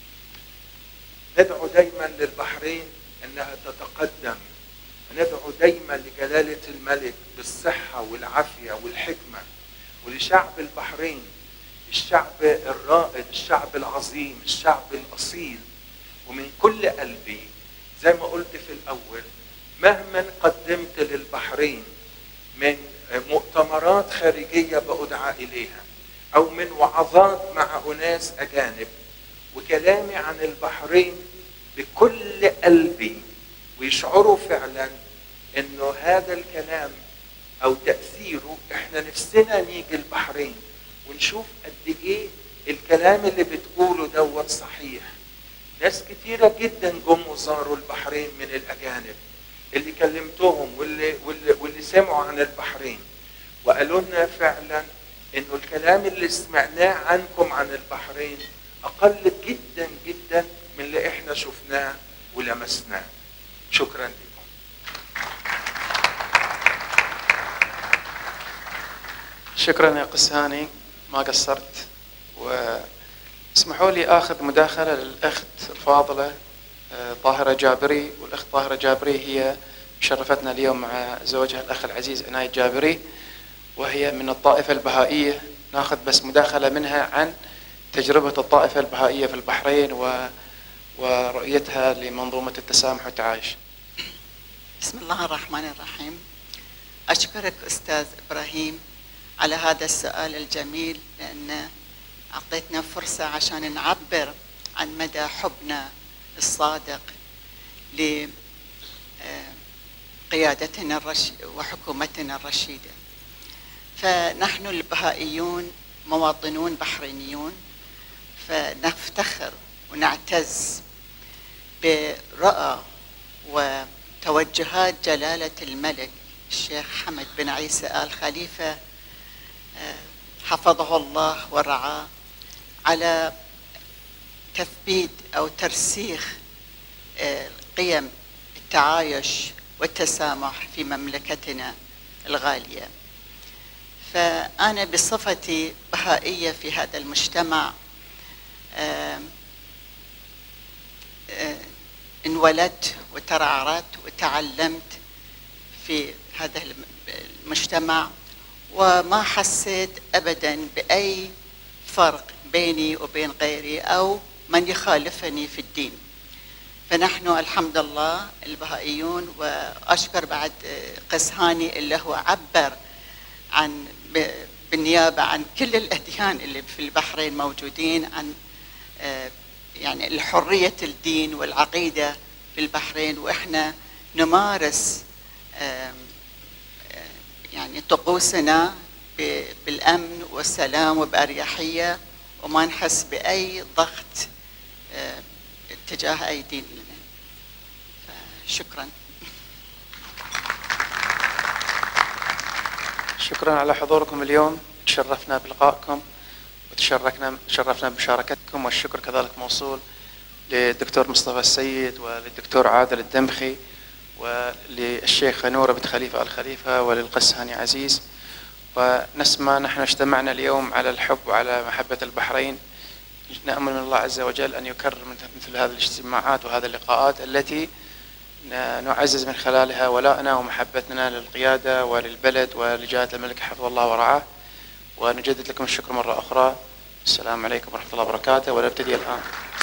ندعو دايما للبحرين أنها تتقدم، ندعو دايما لجلالة الملك بالصحة والعافية والحكمة، ولشعب البحرين الشعب الرائد، الشعب العظيم، الشعب الأصيل. ومن كل قلبي زي ما قلت في الأول، مهما قدمت للبحرين من مؤتمرات خارجية بأدعى إليها أو من وعظات مع أناس أجانب، وكلامي عن البحرين بكل قلبي، ويشعروا فعلا انه هذا الكلام او تأثيره، احنا نفسنا نيجي البحرين ونشوف قد ايه الكلام اللي بتقوله دوت صحيح. ناس كتيرة جدا جم وزاروا البحرين من الاجانب اللي كلمتهم واللي سمعوا عن البحرين، وقالوا لنا فعلا انه الكلام اللي سمعناه عنكم عن البحرين اقل جدا جدا من اللي احنا شفناه ولمسناه. شكرا لكم. شكرا يا قسهاني، ما قصرت. واسمحوا لي اخذ مداخله للاخت الفاضله طاهره جابري. والاخت طاهره جابري هي شرفتنا اليوم مع زوجها الاخ العزيز عناية جابري، وهي من الطائفه البهائيه. ناخذ بس مداخله منها عن تجربه الطائفه البهائيه في البحرين ورؤيتها لمنظومه التسامح والتعايش. بسم الله الرحمن الرحيم. أشكرك أستاذ إبراهيم على هذا السؤال الجميل، لأن أعطيتنا فرصة عشان نعبر عن مدى حبنا الصادق لقيادتنا وحكومتنا الرشيدة. فنحن البهائيون مواطنون بحرينيون، فنفتخر ونعتز برؤى وتوجهات جلالة الملك الشيخ حمد بن عيسى آل خليفة حفظه الله ورعاه، على تثبيت أو ترسيخ قيم التعايش والتسامح في مملكتنا الغالية. فأنا بصفتي بهائية في هذا المجتمع انولدت وترعرعت وتعلمت في هذا المجتمع، وما حسيت أبدا بأي فرق بيني وبين غيري أو من يخالفني في الدين. فنحن الحمد لله البهائيون، وأشكر بعد قسهاني اللي هو عبر عن بالنيابة عن كل الأديان اللي في البحرين موجودين، عن يعني الحرية الدين والعقيدة في البحرين، وإحنا نمارس يعني طقوسنا بالأمن والسلام وبأريحية، وما نحس بأي ضغط تجاه أي دين لنا. شكرا. شكرا على حضوركم اليوم، تشرفنا بلقائكم وتشرفنا بمشاركتكم، والشكر كذلك موصول للدكتور مصطفى السيد وللدكتور عادل الدمخي وللشيخ نور بن خليفة آل خليفة وللقسهاني عزيز. ونسمع نحن اجتمعنا اليوم على الحب وعلى محبة البحرين. نأمل من الله عز وجل أن يكرر مثل هذه الاجتماعات وهذه اللقاءات التي نعزز من خلالها ولائنا ومحبتنا للقيادة وللبلد ولجلالة الملك حفظه الله ورعاه. ونجدد لكم الشكر مرة أخرى. السلام عليكم ورحمة الله وبركاته. ونبتدي الآن.